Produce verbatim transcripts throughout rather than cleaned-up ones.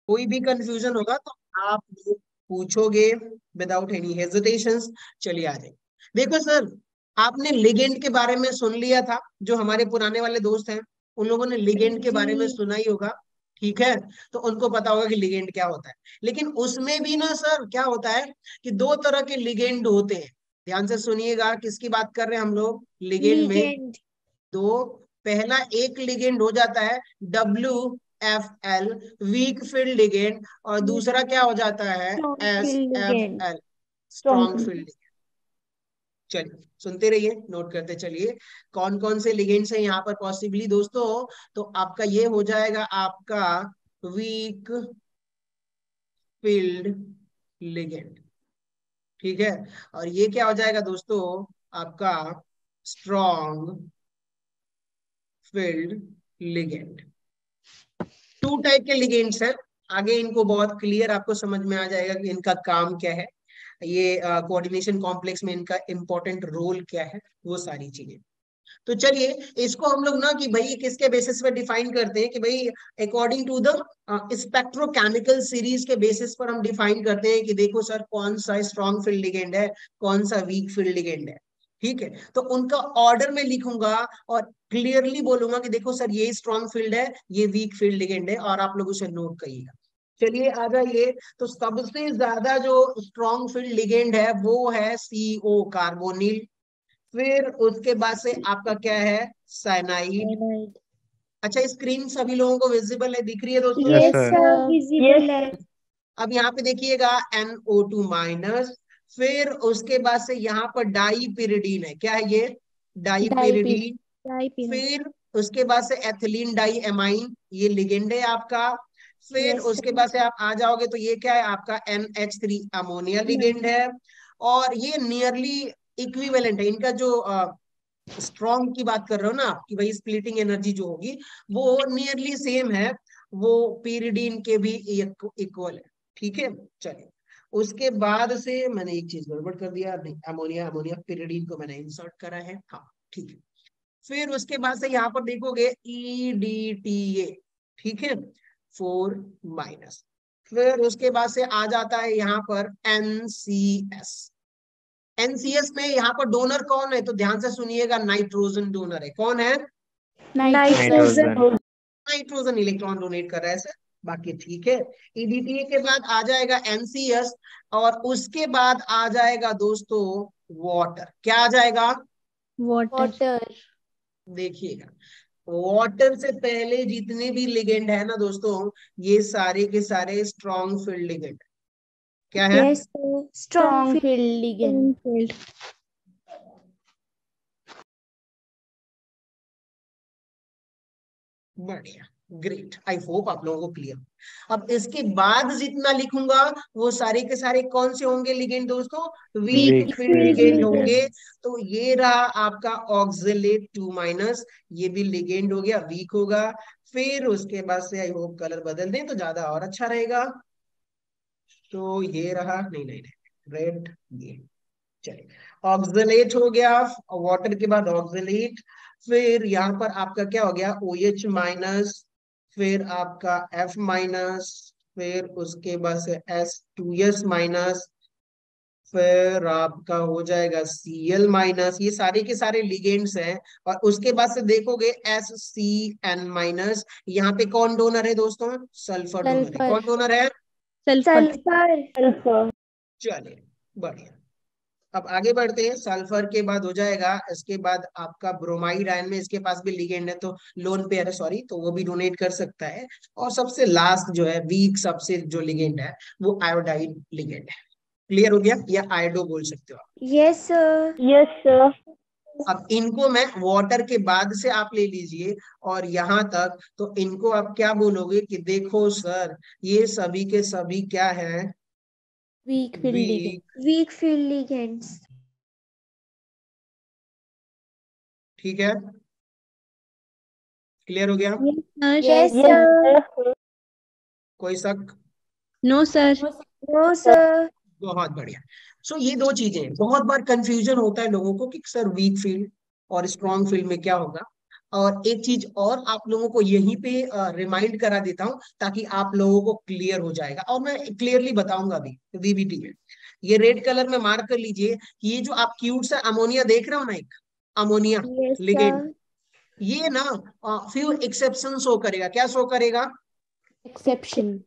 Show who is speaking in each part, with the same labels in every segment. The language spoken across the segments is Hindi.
Speaker 1: कोई भी कंफ्यूजन होगा तो आप लोग पूछोगे विदाउट एनी हेजिटेशंस। चलिए आ जाइए। देखो सर, आपने लिगेंड के बारे में सुन लिया था, जो हमारे पुराने वाले दोस्त हैं उन लोगों ने लिगेंड के बारे में
Speaker 2: जी
Speaker 1: सुना ही होगा, ठीक है। तो उनको पता होगा कि लिगेंड क्या होता है। लेकिन उसमें भी ना सर क्या होता है कि दो तरह के लिगेंड होते हैं। ध्यान से सुनिएगा, किसकी बात कर रहे हैं हम लोग लिगेंड में।
Speaker 2: लीगेंड।
Speaker 1: दो, पहला एक लिगेंड हो जाता है W F L, weak field ligand, और दूसरा क्या हो जाता है
Speaker 2: strong
Speaker 1: S
Speaker 2: field
Speaker 1: F
Speaker 2: ligand.
Speaker 1: L, strong field. चलिए सुनते रहिए, नोट करते चलिए कौन कौन से लिगेंड्स हैं यहाँ पर पॉसिबली दोस्तों। तो आपका ये हो जाएगा आपका वीक फील्ड लिगेंड, ठीक है। और ये क्या हो जाएगा दोस्तों आपका strong field ligand. Two type के लिगेंड्स हैं। आगे इनको बहुत क्लियर आपको समझ में आ जाएगा कि इनका काम क्या है, ये कोऑर्डिनेशन कॉम्प्लेक्स में इनका इंपॉर्टेंट रोल क्या है, वो सारी चीजें। तो चलिए इसको हम लोग ना कि भाई किसके बेसिस पे डिफाइन करते हैं कि भाई according to the spectrochemical series के बेसिस पर हम डिफाइन करते हैं कि देखो सर कौन सा स्ट्रॉन्ग फील्ड लिगेंड है, कौन सा वीक फील्ड लिगेंड है, ठीक है। तो उनका ऑर्डर में लिखूंगा और क्लियरली बोलूंगा कि देखो सर ये स्ट्रॉन्ग फील्ड है, ये वीक फील्ड लिगेंड है, और आप लोग उसे नोट करिएगा। चलिए आ जाइए। तो सबसे ज्यादा जो स्ट्रॉन्ग फील्ड लिगेंड है वो है सीओ कार्बोनिल। फिर उसके बाद से आपका क्या है साइनाइड।
Speaker 2: साइनाइड।
Speaker 1: अच्छा स्क्रीन सभी लोगों को विजिबल है, दिख रही है दोस्तों।
Speaker 3: Yes
Speaker 2: yes
Speaker 3: sir.
Speaker 2: Sir, visible है।
Speaker 1: अब यहाँ पे देखिएगा एन ओ टू माइनस। फिर उसके बाद से यहाँ पर डाई पिरिडीन है, क्या है ये डाई
Speaker 2: डाइपिर
Speaker 1: पिरिडीन।
Speaker 2: डाइपिर
Speaker 1: फिर उसके बाद से एथिलीन डाई एमाइन, ये लिगेंड है आपका। फिर
Speaker 2: यस
Speaker 1: उसके
Speaker 2: सर।
Speaker 1: बाद से आप आ जाओगे तो ये क्या है आपका N H three ammonia ligand है। और ये नियरली इक्विवेलेंट है इनका जो स्ट्रॉन्ग की बात कर रहे हो ना आप कि भाई स्प्लिटिंग एनर्जी जो होगी वो नियरली सेम है, वो पीरिडीन के भी इक्वल है, ठीक है। चलिए उसके बाद से मैंने एक चीज गड़बड़ कर दिया, नहीं अमोनिया अमोनिया पीरिडीन को मैंने इंसर्ट करा है, हाँ ठीक है। फिर उसके बाद से यहाँ पर देखोगे ई डी टी ए, ठीक है, फोर माइनस। फिर उसके बाद से आ जाता है यहाँ पर एन सी एस। एनसीएस में यहाँ पर डोनर कौन है तो ध्यान से सुनिएगा, नाइट्रोजन डोनर है। कौन है?
Speaker 2: Nitrogen.
Speaker 3: Nitrogen.
Speaker 1: Nitrogen electron donate कर रहा है सर, बाकी ठीक है। ईडीटीए के बाद आ जाएगा एनसीएस, और उसके बाद आ जाएगा दोस्तों वाटर। क्या आ जाएगा?
Speaker 2: वाटर।
Speaker 3: वाटर।
Speaker 1: देखिएगा, वाटर से पहले जितने भी लिगेंड है ना दोस्तों, ये सारे के सारे स्ट्रॉन्ग फील्ड लिगेंड। क्या है?
Speaker 2: Yes sir, strong
Speaker 3: strong field ligand.
Speaker 2: Field.
Speaker 1: बढ़िया, ग्रेट, आई होप आप लोगों को क्लियर। अब इसके बाद जितना लिखूंगा वो सारे के सारे कौन से होंगे लिगेंड दोस्तों? Weak
Speaker 3: weak
Speaker 2: weak
Speaker 1: field
Speaker 3: field
Speaker 2: field
Speaker 1: ligand
Speaker 3: ligand.
Speaker 1: होंगे।
Speaker 2: लिगेंड।
Speaker 1: तो ये रहा आपका ऑक्सिलेट टू माइनस, ये भी लिगेंड हो गया, वीक होगा। फिर उसके बाद से आई होप कलर बदल दें तो ज्यादा और अच्छा रहेगा। तो ये रहा, नहीं नहीं नहीं रेड, ये चलिए ऑक्सिलेट हो गया, वाटर के बाद ऑक्सिलेट। फिर यहाँ पर आपका क्या हो गया ओ एच माइनस, फिर आपका F माइनस, फिर उसके बाद से एस टू एस माइनस, फिर आपका हो जाएगा Cl माइनस। ये सारे के सारे लिगेंड्स हैं। और उसके बाद से देखोगे एस सी एन माइनस। यहाँ पे कौन डोनर है दोस्तों? सल्फर डोनर है।
Speaker 2: सल्फर।
Speaker 1: कौन डोनर है?
Speaker 2: सल्फर।
Speaker 3: सल्फर।
Speaker 1: चलिए बढ़िया। अब आगे बढ़ते हैं। सल्फर के बाद हो जाएगा, इसके बाद आपका ब्रोमाइड आयन में इसके पास भी लिगेंड है, तो लोन पेयर है सॉरी, तो वो भी डोनेट कर सकता है। और सबसे लास्ट जो है वीक सबसे जो लिगेंड है वो आयोडाइड लिगेंड है। क्लियर हो गया, या आयोडो बोल सकते हो आप।
Speaker 2: Yes sir.
Speaker 3: Yes sir.
Speaker 1: अब इनको मैं वाटर के बाद से आप ले लीजिए और यहाँ तक, तो इनको आप क्या बोलोगे कि देखो सर ये सभी के सभी क्या है?
Speaker 2: Weak field ligand.
Speaker 1: Weak,
Speaker 2: weak field ligands.
Speaker 1: ठीक है। क्लियर हो गया?
Speaker 2: Yes
Speaker 3: yes
Speaker 2: sir.
Speaker 3: सर।
Speaker 1: कोई शक?
Speaker 2: No sir. No sir.
Speaker 1: बहुत बढ़िया। सो so, ये दो चीजें हैं। बहुत बार कंफ्यूजन होता है लोगों को कि सर वीक फील्ड और स्ट्रॉन्ग फील्ड में क्या होगा। और एक चीज और आप लोगों को यहीं पे रिमाइंड करा देता हूं ताकि आप लोगों को क्लियर हो जाएगा, और मैं क्लियरली बताऊंगा भी वीबीटी में। ये रेड कलर में मार्क कर लीजिए कि ये जो आप क्यूट सा अमोनिया देख रहे हो ना, एक अमोनिया
Speaker 2: Yes,
Speaker 1: लिगेंड,
Speaker 2: sir.
Speaker 1: ये ना फ्यू एक्सेप्शन शो करेगा। क्या शो करेगा?
Speaker 3: एक्सेप्शन।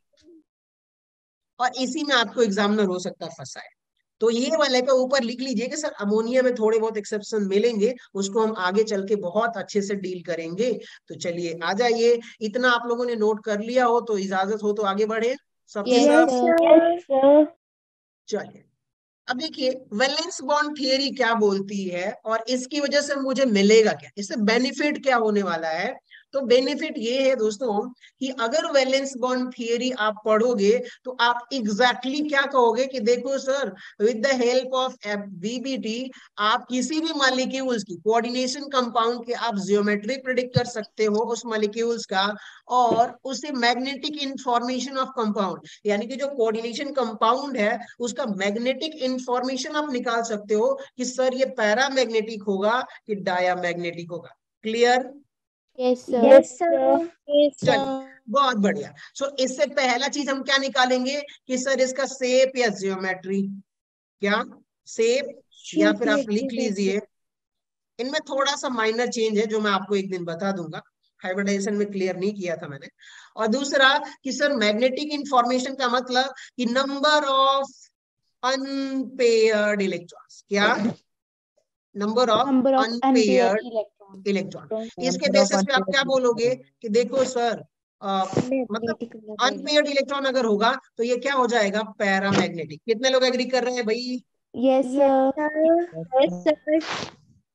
Speaker 1: और इसी में आपको एग्जामिनर हो सकता है फंसा है। तो ये वाले पे ऊपर लिख लीजिए कि सर अमोनिया में थोड़े बहुत एक्सेप्शन मिलेंगे, उसको हम आगे चल के बहुत अच्छे से डील करेंगे। तो चलिए आ जाइए, इतना आप लोगों ने नोट कर लिया हो तो इजाजत हो तो आगे बढ़े सबके
Speaker 3: Yes,
Speaker 1: साथ।
Speaker 3: sir.
Speaker 2: Yes, sir.
Speaker 1: चलिए अब देखिए वैलेंस बॉन्ड थियरी क्या बोलती है और इसकी वजह से मुझे मिलेगा क्या, इससे बेनिफिट क्या होने वाला है। तो बेनिफिट ये है दोस्तों कि अगर वैलेंस बॉन्ड थियरी आप पढ़ोगे तो आप एग्जैक्टली exactly क्या कहोगे कि देखो sir, with the help of VBT आप किसी भी मॉलिक्यूल्स की कोऑर्डिनेशन कंपाउंड के आप जियोमेट्री प्रिडिक्ट कर सकते हो उस मॉलिक्यूल्स का, और उसे मैग्नेटिक इंफॉर्मेशन ऑफ कंपाउंड, यानी कि जो कोऑर्डिनेशन कंपाउंड है उसका मैग्नेटिक इंफॉर्मेशन आप निकाल सकते हो कि सर ये पैरामैग्नेटिक होगा कि डायामैग्नेटिक होगा। Clear?
Speaker 3: Yes, sir.
Speaker 2: Yes, sir. Yes,
Speaker 1: चलिए बहुत बढ़िया। सो so, इससे पहला चीज हम क्या निकालेंगे कि सर इसका शेप या जियोमेट्री, क्या शेप, या
Speaker 2: Should
Speaker 1: फिर
Speaker 2: be
Speaker 1: आप लिख
Speaker 2: exactly.
Speaker 1: लीजिए, इनमें थोड़ा सा माइनर चेंज है जो मैं आपको एक दिन बता दूंगा, हाइब्रिडाइजेशन में क्लियर नहीं किया था मैंने। और दूसरा कि सर मैग्नेटिक इंफॉर्मेशन का मतलब कि नंबर ऑफ अनपेयर्ड इलेक्ट्रॉन्स, क्या number of
Speaker 3: Number of unpaired
Speaker 1: unpaired
Speaker 3: electrons.
Speaker 1: Electron. इसके बेसिस पे आप क्या बोलोगे कि देखो सर आ, मतलब
Speaker 2: Magnetic लगेगा.
Speaker 1: अनपेयर्ड इलेक्ट्रॉन अगर होगा तो ये क्या हो जाएगा, पैरामैग्नेटिक। कितने लोग एग्री कर रहे हैं भाई?
Speaker 3: Yes,
Speaker 2: Yes,
Speaker 3: sir.
Speaker 2: sir. Yes, sir.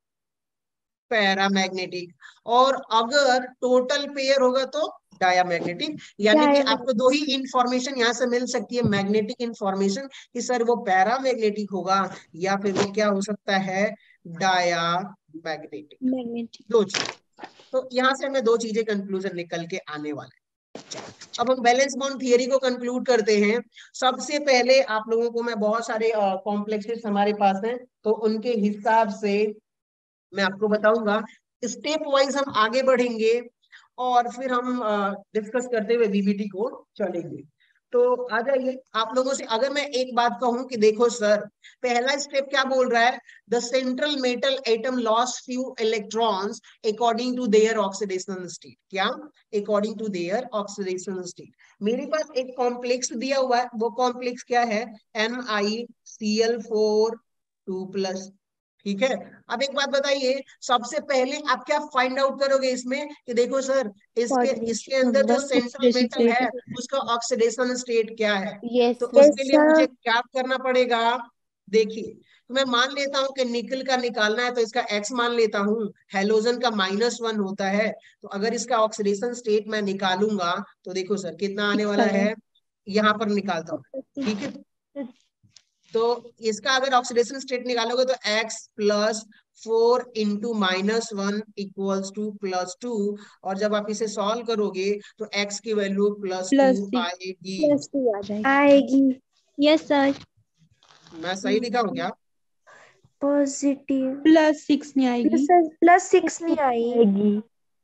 Speaker 1: Paramagnetic. और अगर टोटल पेयर होगा तो डायामैग्नेटिक। यानी कि आपको दो ही
Speaker 2: Diamagnetic.
Speaker 1: इंफॉर्मेशन यहां से मिल सकती है, मैग्नेटिक इंफॉर्मेशन कि सर वो पैरामैग्नेटिक होगा या फिर वो क्या हो सकता है, डायामैग्नेटिक।
Speaker 2: Magnetic.
Speaker 1: दो चीज, तो यहां से हमें दो चीजें कंक्लूजन निकल के आने वाले हैं। अब हम बैलेंस बॉन्ड थियरी को कंक्लूड करते हैं। सबसे पहले आप लोगों को मैं बहुत सारे कॉम्प्लेक्सेस हमारे पास हैं तो उनके हिसाब से मैं आपको बताऊंगा, स्टेप वाइज हम आगे बढ़ेंगे और फिर हम डिस्कस करते हुए बीबीटी को चलेंगे। तो आ जाइए आप लोगों से, अगर मैं एक बात कहूं कि देखो सर पहला स्टेप क्या बोल रहा है, the central metal atom lost few electrons according to their oxidational state, क्या according to their oxidational state. मेरे पास एक कॉम्प्लेक्स दिया हुआ है, वो कॉम्प्लेक्स क्या है, N I C L four two plus, ठीक है। अब एक बात बताइए, सबसे पहले आप क्या फाइंड आउट करोगे इसमें कि देखो सर इसके इसके
Speaker 2: Coordination
Speaker 1: अंदर जो
Speaker 2: number.
Speaker 1: सेंट्रल मेटल है उसका ऑक्सीडेशन स्टेट क्या है।
Speaker 3: Yes,
Speaker 1: तो
Speaker 3: sir.
Speaker 2: Yes,
Speaker 1: उसके लिए मुझे
Speaker 2: sir.
Speaker 1: क्या करना पड़ेगा, देखिए तो मैं मान लेता हूं कि निकल का निकालना है तो इसका एक्स मान लेता हूं, हेलोजन का माइनस वन होता है। तो अगर इसका ऑक्सीडेशन स्टेट मैं निकालूंगा तो देखो सर कितना आने वाला है, यहाँ पर निकालता हूं, ठीक है। तो इसका अगर ऑक्सीडेशन स्टेट निकालोगे तो x plus four into minus one equals to plus two, और जब आप इसे सॉल्व करोगे तो x की value plus two
Speaker 2: Plus six.
Speaker 1: आएगी।
Speaker 2: Plus two आ जाएगी. आएगी. Yes, sir.
Speaker 1: मैं सही लिखा हूँ क्या?
Speaker 2: Positive.
Speaker 4: प्लस सिक्स नहीं आएगी.
Speaker 2: Plus sir, plus six नहीं आएगी.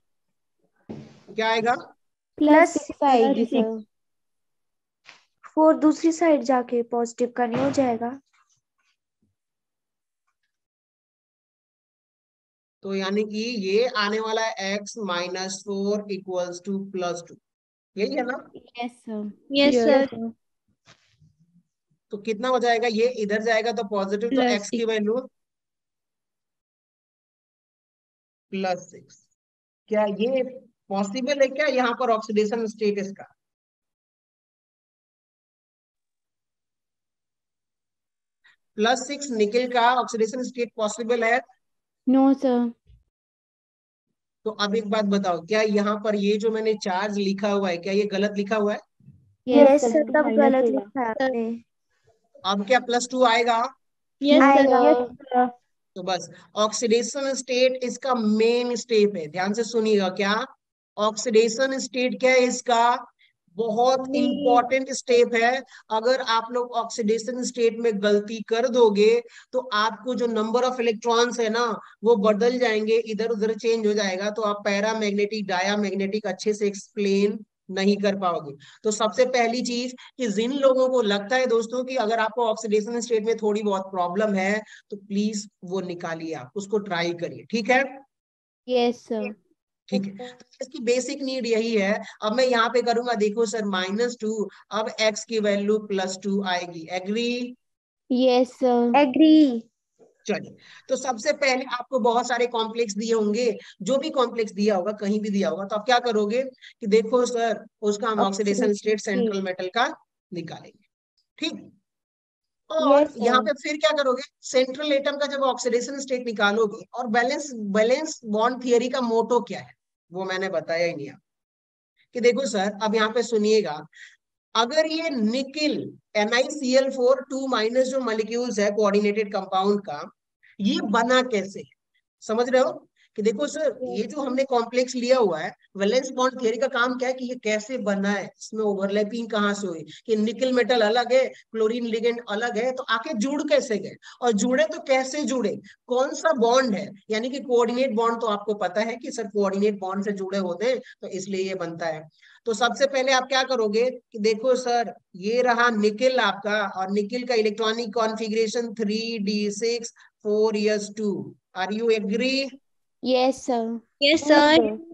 Speaker 1: क्या आएगा?
Speaker 3: Plus six आएगी,
Speaker 2: six.
Speaker 3: sir.
Speaker 2: फोर दूसरी साइड जाके पॉजिटिव का नहीं हो जाएगा.
Speaker 1: तो यानी कि ये आने वाला है x minus four equals to plus two, यही है ना।
Speaker 3: Yes, sir.
Speaker 2: Yes,
Speaker 4: Yes.
Speaker 2: sir.
Speaker 1: तो कितना हो जाएगा, ये इधर जाएगा तो पॉजिटिव, तो
Speaker 4: Plus
Speaker 1: x की वैल्यू प्लस सिक्स। क्या ये पॉसिबल है क्या यहाँ पर ऑक्सीडेशन स्टेट इसका? प्लस सिक्स निकल का ऑक्सीडेशन स्टेट पॉसिबल है?
Speaker 3: No, sir.
Speaker 1: तो अब एक बात बताओ, क्या यहाँ पर ये जो मैंने चार्ज लिखा हुआ है क्या ये गलत लिखा हुआ है?
Speaker 2: Yes, sir. तब गलत लिखा है आपने.
Speaker 1: अब क्या प्लस टू आएगा?
Speaker 4: Yes,
Speaker 2: आएगा.
Speaker 4: sir.
Speaker 1: तो बस ऑक्सीडेशन स्टेट इसका मेन स्टेप है, ध्यान से सुनिएगा, क्या ऑक्सीडेशन स्टेट क्या है इसका, बहुत इंपॉर्टेंट स्टेप है। अगर आप लोग ऑक्सीडेशन स्टेट में गलती कर दोगे तो आपको जो नंबर ऑफ इलेक्ट्रॉन्स है ना वो बदल जाएंगे, इधर उधर चेंज हो जाएगा, तो आप पैरामैग्नेटिक डायामैग्नेटिक अच्छे से एक्सप्लेन नहीं कर पाओगे। तो सबसे पहली चीज कि जिन लोगों को लगता है दोस्तों कि अगर आपको ऑक्सीडेशन स्टेट में थोड़ी बहुत प्रॉब्लम है तो प्लीज वो निकालिए, आप उसको ट्राई करिए, ठीक है?
Speaker 3: Yes, sir.
Speaker 1: ठीक है, तो इसकी बेसिक नीड यही है। अब मैं यहाँ पे करूंगा, देखो सर माइनस टू, अब x की वैल्यू प्लस टू आएगी, एग्री?
Speaker 3: Yes, sir.
Speaker 2: एग्री।
Speaker 1: चलिए, तो सबसे पहले आपको बहुत सारे कॉम्प्लेक्स दिए होंगे, जो भी कॉम्प्लेक्स दिया होगा कहीं भी दिया होगा तो आप क्या करोगे कि देखो सर उसका हम ऑक्सीडेशन स्टेट सेंट्रल मेटल का निकालेंगे, ठीक? और
Speaker 2: Yes,
Speaker 1: यहाँ
Speaker 2: sir.
Speaker 1: पे फिर क्या करोगे, सेंट्रल एटम का जब ऑक्सीडेशन स्टेट निकालोगे, और बैलेंस बैलेंस बॉन्ड थियरी का मोटो क्या है वो मैंने बताया ही नहीं आपको। कि देखो सर अब यहाँ पे सुनिएगा, अगर ये nickel N I C L four two minus जो मॉलिक्यूल्स है कोऑर्डिनेटेड कंपाउंड का, ये बना कैसे है, समझ रहे हो? कि देखो सर ये जो हमने कॉम्प्लेक्स लिया हुआ है, वैलेंस बॉन्ड थ्योरी का काम क्या है कि ये कैसे बना है, इसमें ओवरलैपिंग कहाँ से हुई, कि निकल मेटल अलग है, क्लोरीन लिगेंड अलग है, तो आके जुड़ कैसे गए, और जुड़े तो कैसे जुड़े, कौन सा बॉन्ड है, यानी कि कोऑर्डिनेट बॉन्ड तो आपको पता है कि सर कोऑर्डिनेट बॉन्ड से जुड़े होते हैं, तो इसलिए ये बनता है। तो सबसे पहले आप क्या करोगे कि देखो सर ये रहा निकिल आपका, और निकिल का electronic configuration three D six four S two, are you agree?
Speaker 3: Yes, sir.
Speaker 4: Yes, sir.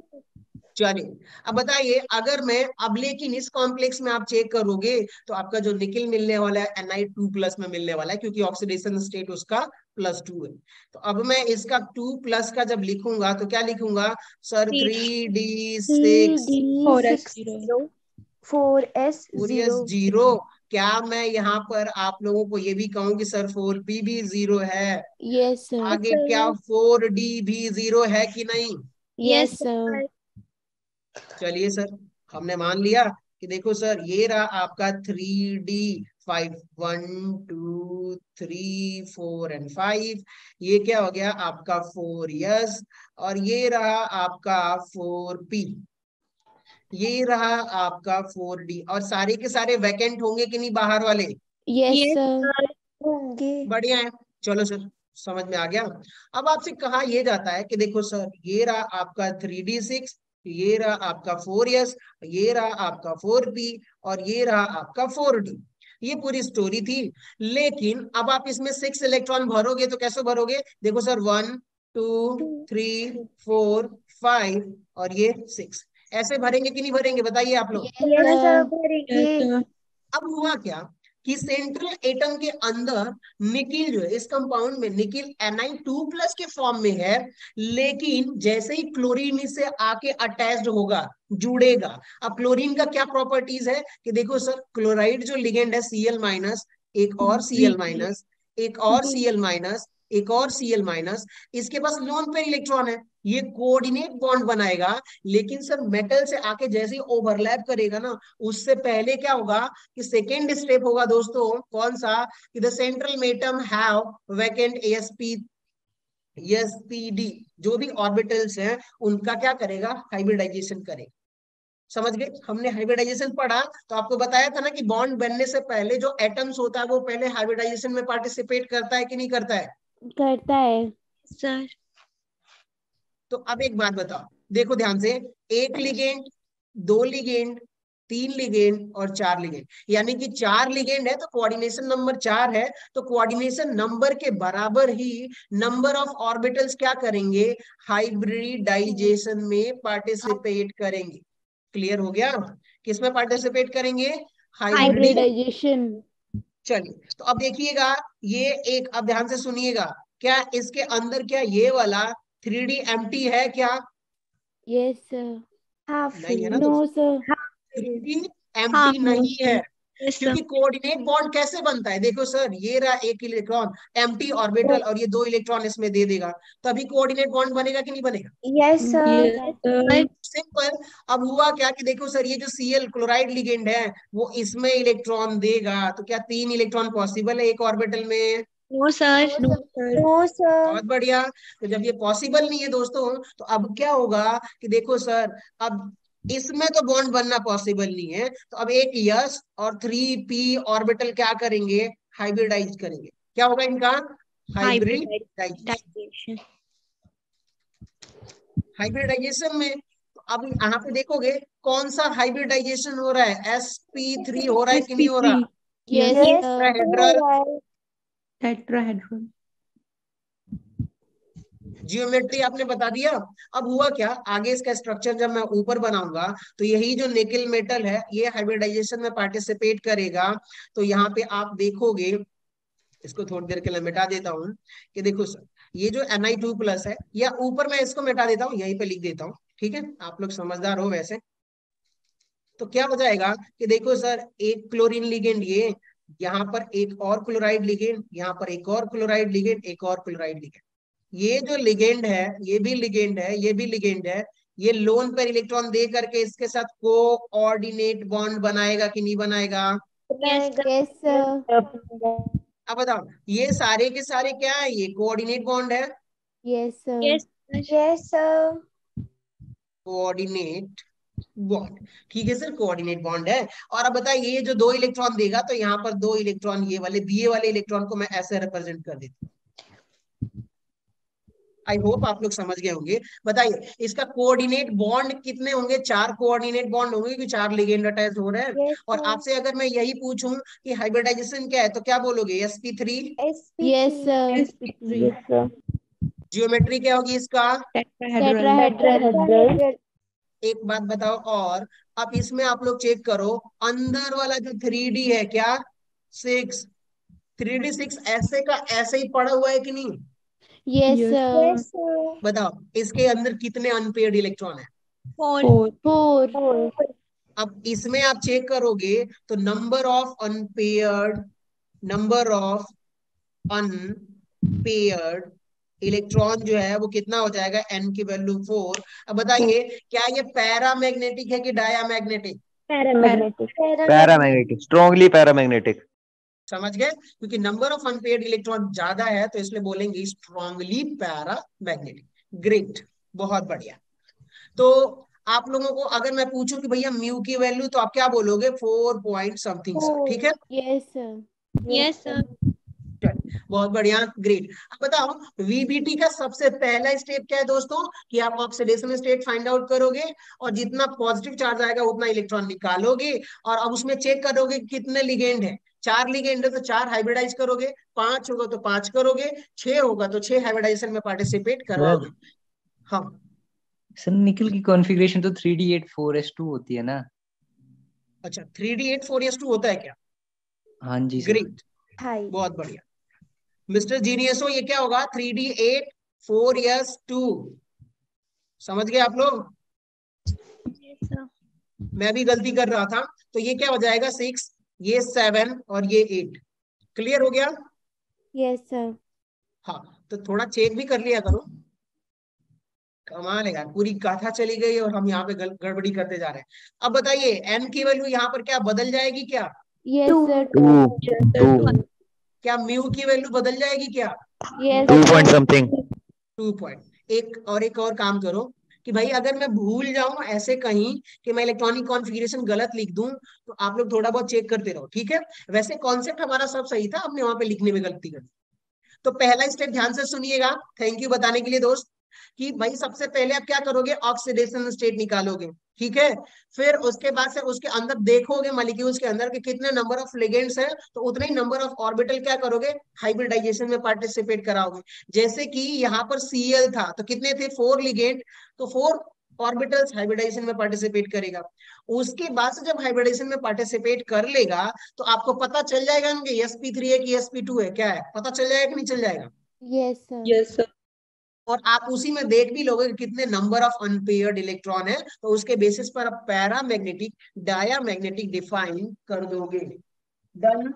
Speaker 1: चलिए, अब बताइए अगर मैं अब, लेकिन इस कॉम्प्लेक्स में आप चेक करोगे तो आपका जो निकिल मिलने वाला है एन आई टू प्लस में मिलने वाला है, क्योंकि ऑक्सीडेशन स्टेट उसका प्लस टू है। तो अब मैं इसका टू प्लस का जब लिखूंगा तो क्या लिखूंगा sir, three D six
Speaker 4: four x zero.
Speaker 2: Four S zero.
Speaker 1: Zero. क्या मैं यहाँ पर आप लोगों को ये भी कहूँ कि सर फोर पी भी जीरो है,
Speaker 3: Yes, sir.
Speaker 1: आगे क्या फोर डी भी जीरो है कि नहीं?
Speaker 3: Yes, sir.
Speaker 1: चलिए सर हमने मान लिया कि देखो सर ये रहा आपका three D five, one two three four and five, ये क्या हो गया आपका फोर यस, और ये रहा आपका फोर पी, ये रहा आपका फोर डी, और सारे के सारे वैकेंट होंगे कि नहीं बाहर वाले?
Speaker 3: Yes,
Speaker 4: Yes,
Speaker 3: sir.
Speaker 2: होंगे।
Speaker 1: बढ़िया है, चलो सर समझ में आ गया। अब आपसे कहा यह जाता है कि देखो सर ये रहा आपका थ्री डी सिक्स, ये रहा आपका फोर एस, ये रहा आपका फोर पी, और ये रहा आपका फोर डी। ये पूरी स्टोरी थी, लेकिन अब आप इसमें सिक्स इलेक्ट्रॉन भरोगे तो कैसे भरोगे, देखो sir one two three four five और ये सिक्स, ऐसे भरेंगे कि नहीं भरेंगे बताइए आप लोग?
Speaker 3: Yes,
Speaker 2: yes sir,
Speaker 3: sir.
Speaker 2: भरेंगे।
Speaker 4: Yes, sir.
Speaker 1: अब हुआ क्या कि सेंट्रल एटम के अंदर निकिल जो है, इस कंपाउंड में nickel N I two plus के फॉर्म में है, लेकिन जैसे ही क्लोरीन इससे आके अटैच्ड होगा, जुड़ेगा। अब क्लोरीन का क्या प्रॉपर्टीज है कि देखो सर क्लोराइड जो लिगेंड है सी एल माइनस, एक और सी एल माइनस, एक और सी एल माइनस, एक और सी एल माइनस, इसके पास लोन पेयर इलेक्ट्रॉन है, ये कोऑर्डिनेट बॉन्ड बनाएगा, लेकिन सर मेटल से आके जैसे ही ओवरलैप करेगा ना, उससे पहले क्या होगा कि सेकेंड स्टेप होगा दोस्तों, कौन सा, कि the central metal have vacant ASP SPD, जो भी ऑर्बिटल्स हैं उनका क्या करेगा, हाइब्रिडाइजेशन करेगा। समझ गए? हमने हाइब्रिडाइजेशन पढ़ा तो आपको बताया था ना कि बॉन्ड बनने से पहले जो एटम्स होता है वो पहले हाइब्रिडाइजेशन में पार्टिसिपेट करता है कि नहीं करता है?
Speaker 3: करता है।
Speaker 4: Sir.
Speaker 1: तो अब एक बात बताओ, देखो ध्यान से, एक लिगेंड, दो लिगेंड, तीन लिगेंड और चार लिगेंड, यानी कि चार लिगेंड है तो कोऑर्डिनेशन नंबर चार है, तो कोऑर्डिनेशन नंबर के बराबर ही नंबर ऑफ ऑर्बिटल्स क्या करेंगे, हाइब्रिडाइजेशन में पार्टिसिपेट करेंगे। क्लियर हो गया? किसमें पार्टिसिपेट करेंगे? हाइब्रिड।
Speaker 3: Hybridization.
Speaker 1: चलिए, तो अब देखिएगा ये एक, अब ध्यान से सुनिएगा, क्या इसके अंदर क्या ये वाला थ्री डी एम्प्टी है क्या?
Speaker 3: Yes, sir.
Speaker 2: हाफ
Speaker 1: नहीं है ना
Speaker 3: No,
Speaker 1: दोस्तों,
Speaker 3: sir.
Speaker 1: थ्री डी
Speaker 4: हाँ,
Speaker 1: एम्प्टी नहीं है,
Speaker 4: Yes, sir.
Speaker 1: क्योंकि कोऑर्डिनेट बॉन्ड कैसे बनता है, देखो सर ये रहा एक इलेक्ट्रॉन एम्प्टी ऑर्बिटल और ये दो इलेक्ट्रॉन इसमें दे देगा, तभी कोऑर्डिनेट बॉन्ड बनेगा कि नहीं बनेगा?
Speaker 2: Yes sir.
Speaker 4: Yes, sir.
Speaker 1: Simple. अब हुआ क्या कि देखो सर ये जो Cl क्लोराइड लिगेंड है वो इसमें इलेक्ट्रॉन देगा, तो क्या तीन इलेक्ट्रॉन पॉसिबल है एक ऑर्बिटल में?
Speaker 4: No, sir.
Speaker 2: No sir.
Speaker 1: बहुत बढ़िया। तो जब ये पॉसिबल नहीं है दोस्तों, तो अब क्या होगा कि देखो सर, अब इसमें तो बॉन्ड बनना पॉसिबल नहीं है, तो अब एक यस और थ्री पी ऑर्बिटल क्या करेंगे, हाइब्रिडाइज करेंगे। क्या होगा इनका, हाइब्रिडाइजेशन। हाइब्रिडाइजेशन में तो अब यहाँ पे देखोगे कौन सा हाइब्रिडाइजेशन हो रहा है, एस पी थ्री हो रहा है कि नहीं हो रहा,
Speaker 3: Yes,
Speaker 2: Yes,
Speaker 3: sir.
Speaker 1: Tetrahedral.
Speaker 2: right.
Speaker 5: Tetrahedral.
Speaker 1: Geometry आपने बता दिया। अब हुआ क्या, आगे इसका स्ट्रक्चर जब मैं ऊपर बनाऊंगा तो यही जो निकल मेटल है ये हाइब्रिडाइजेशन में पार्टिसिपेट करेगा। तो यहाँ पे आप देखोगे, इसको थोड़ी देर के लिए मिटा देता हूँ कि देखो सर, ये जो एन आई टू प्लस है, या ऊपर मैं इसको मिटा देता हूँ, यहीं पे लिख देता हूँ, ठीक है, आप लोग समझदार हो वैसे। तो क्या हो जाएगा कि देखो सर, एक क्लोरीन लिगेंड, ये यहाँ पर एक और क्लोराइड लिगेंड, यहाँ पर एक और क्लोराइड लिगेंड, एक और क्लोराइड लिगेंड। ये जो लिगेंड है ये भी लिगेंड है, ये भी लिगेंड है, ये लोन पर इलेक्ट्रॉन दे करके इसके साथ कोऑर्डिनेट बॉन्ड बनाएगा कि नहीं बनाएगा।
Speaker 3: Yes, sir.
Speaker 1: अब बताओ, ये सारे के सारे क्या है, ये कोऑर्डिनेट बॉन्ड है,
Speaker 3: Yes, sir.
Speaker 4: Yes, sir.
Speaker 2: Yes, sir.
Speaker 1: Coordinate bond. ठीक है सर, कोऑर्डिनेट बॉन्ड है। और अब बताइए, ये जो दो इलेक्ट्रॉन देगा तो यहाँ पर दो इलेक्ट्रॉन, ये वाले दिए वाले इलेक्ट्रॉन को मैं ऐसे रिप्रेजेंट कर देता हूँ। आई होप आप लोग समझ गए होंगे। बताइए इसका कोऑर्डिनेट बॉन्ड कितने होंगे, चार कोऑर्डिनेट बॉन्ड होंगे क्योंकि चार लिगेंड अटैच हो रहे हैं।
Speaker 2: Yes,
Speaker 1: और
Speaker 2: sir.
Speaker 1: आपसे अगर मैं यही पूछूं कि हाइब्रिडाइजेशन क्या है तो क्या बोलोगे, S P three.
Speaker 3: Yes, sir.
Speaker 2: Yes, sir.
Speaker 1: Geometry क्या होगी इसका,
Speaker 5: टेट्राहेड्रल।
Speaker 3: Tetrahedral.
Speaker 1: एक बात बताओ और, अब इसमें आप लोग चेक करो, अंदर वाला जो थ्री डी है क्या, सिक्स, थ्री डी सिक्स ऐसे का ऐसे ही पड़ा हुआ है कि नहीं।
Speaker 3: Yes,
Speaker 5: Yes.
Speaker 3: sir.
Speaker 2: Yes, sir.
Speaker 1: बताओ इसके अंदर कितने अनपेयर्ड इलेक्ट्रॉन है।
Speaker 4: Four.
Speaker 5: फोर।
Speaker 3: Four.
Speaker 2: Four.
Speaker 1: अब इसमें आप चेक करोगे तो number of unpaired, number of unpaired electron जो है वो कितना हो जाएगा, एन की वैल्यू फोर। अब बताइए क्या ये पैरामैग्नेटिक है कि diamagnetic.
Speaker 2: Paramagnetic.
Speaker 6: Paramagnetic, strongly paramagnetic.
Speaker 1: समझ गए, क्योंकि नंबर ऑफ अनपेयर्ड इलेक्ट्रॉन ज्यादा है तो इसलिए बोलेंगे स्ट्रॉन्गली पैरामैग्नेटिक। ग्रेट, बहुत बढ़िया। तो आप लोगों को अगर मैं पूछूं कि भैया म्यू की वैल्यू, तो आप क्या बोलोगे, फोर पॉइंट समथिंग, ठीक है।
Speaker 3: Yes, sir.
Speaker 4: Yes, sir.
Speaker 1: बहुत बढ़िया, ग्रेट। अब बताओ वीबीटी का सबसे पहला स्टेप क्या है दोस्तों, कि आप ऑक्सीडेशन स्टेट फाइंड आउट करोगे और जितना पॉजिटिव चार्ज आएगा उतना इलेक्ट्रॉन निकालोगे, और अब उसमें चेक करोगे कितने लिगेंड है, चार लिगेंड है तो चार हाइब्रिडाइज करोगे, पांच होगा तो पांच करोगे, छह होगा तो छह हाइब्रिडाइजेशन में पार्टिसिपेट करवाओगे। हाँ
Speaker 7: सर निकल की कॉन्फ़िगरेशन तो three D eight four S two होती है ना।
Speaker 1: अच्छा, three D eight four S two होता है क्या।
Speaker 7: हाँ जी सर।
Speaker 1: ग्रेट, बहुत बढ़िया मिस्टर जीनियसो, ये क्या होगा, three D eight four S two. समझ गए आप लोग।
Speaker 4: Yes, sir.
Speaker 1: मैं भी गलती कर रहा था, तो ये क्या हो जाएगा, सिक्स, ये सेवन और ये एट। क्लियर हो गया।
Speaker 3: Yes, sir.
Speaker 1: हाँ, तो थोड़ा चेक भी कर लिया करो। कमाल है यार, पूरी गाथा चली गई और हम यहाँ पे गड़बड़ी करते जा रहे हैं। अब बताइए एन की वैल्यू यहाँ पर क्या बदल जाएगी क्या,
Speaker 3: Yes, sir.
Speaker 6: टू टू
Speaker 1: क्या म्यू की वैल्यू बदल जाएगी क्या,
Speaker 3: Yes,
Speaker 6: two
Speaker 3: sir.
Speaker 6: Point something.
Speaker 1: Two point. एक और एक और काम करो कि भाई अगर मैं भूल जाऊं ऐसे कहीं कि मैं इलेक्ट्रॉनिक कॉन्फ़िगरेशन गलत लिख दूं, तो आप लोग थोड़ा बहुत चेक करते रहो, ठीक है। वैसे कॉन्सेप्ट हमारा सब सही था, हमने वहां पे लिखने में गलती कर दी। तो पहला स्टेप ध्यान से सुनिएगा, थैंक यू बताने के लिए दोस्त, कि भाई सबसे पहले आप क्या करोगे, ऑक्सीडेशन स्टेट निकालोगे, ठीक है। फिर उसके बाद से उसके अंदर देखोगे मॉलिक्यूल्स के अंदर कि कितने नंबर ऑफ लिगेंड्स हैं, तो उतने ही नंबर ऑफ ऑर्बिटल क्या करोगे, हाइब्रिडाइजेशन में पार्टिसिपेट कराओगे। जैसे कि यहाँ पर Cl था तो कितने थे, फोर लिगेंड, तो फोर ऑर्बिटल्स हाइब्रिडाइजेशन में पार्टिसिपेट करेगा। उसके बाद से जब हाइब्रिडाइजेशन में पार्टिसिपेट कर लेगा तो आपको पता चल जाएगा कि एस पी थ्री है कि एस पी टू है, क्या है, पता चल जाएगा कि नहीं चल जाएगा।
Speaker 3: Yes, sir.
Speaker 5: Yes, sir.
Speaker 1: और आप उसी में देख भी लोगे कि कितने नंबर ऑफ अनपेयर्ड इलेक्ट्रॉन है, तो उसके बेसिस पर आप पैरामैग्नेटिक डायामैग्नेटिक डिफाइन कर दोगे। डन।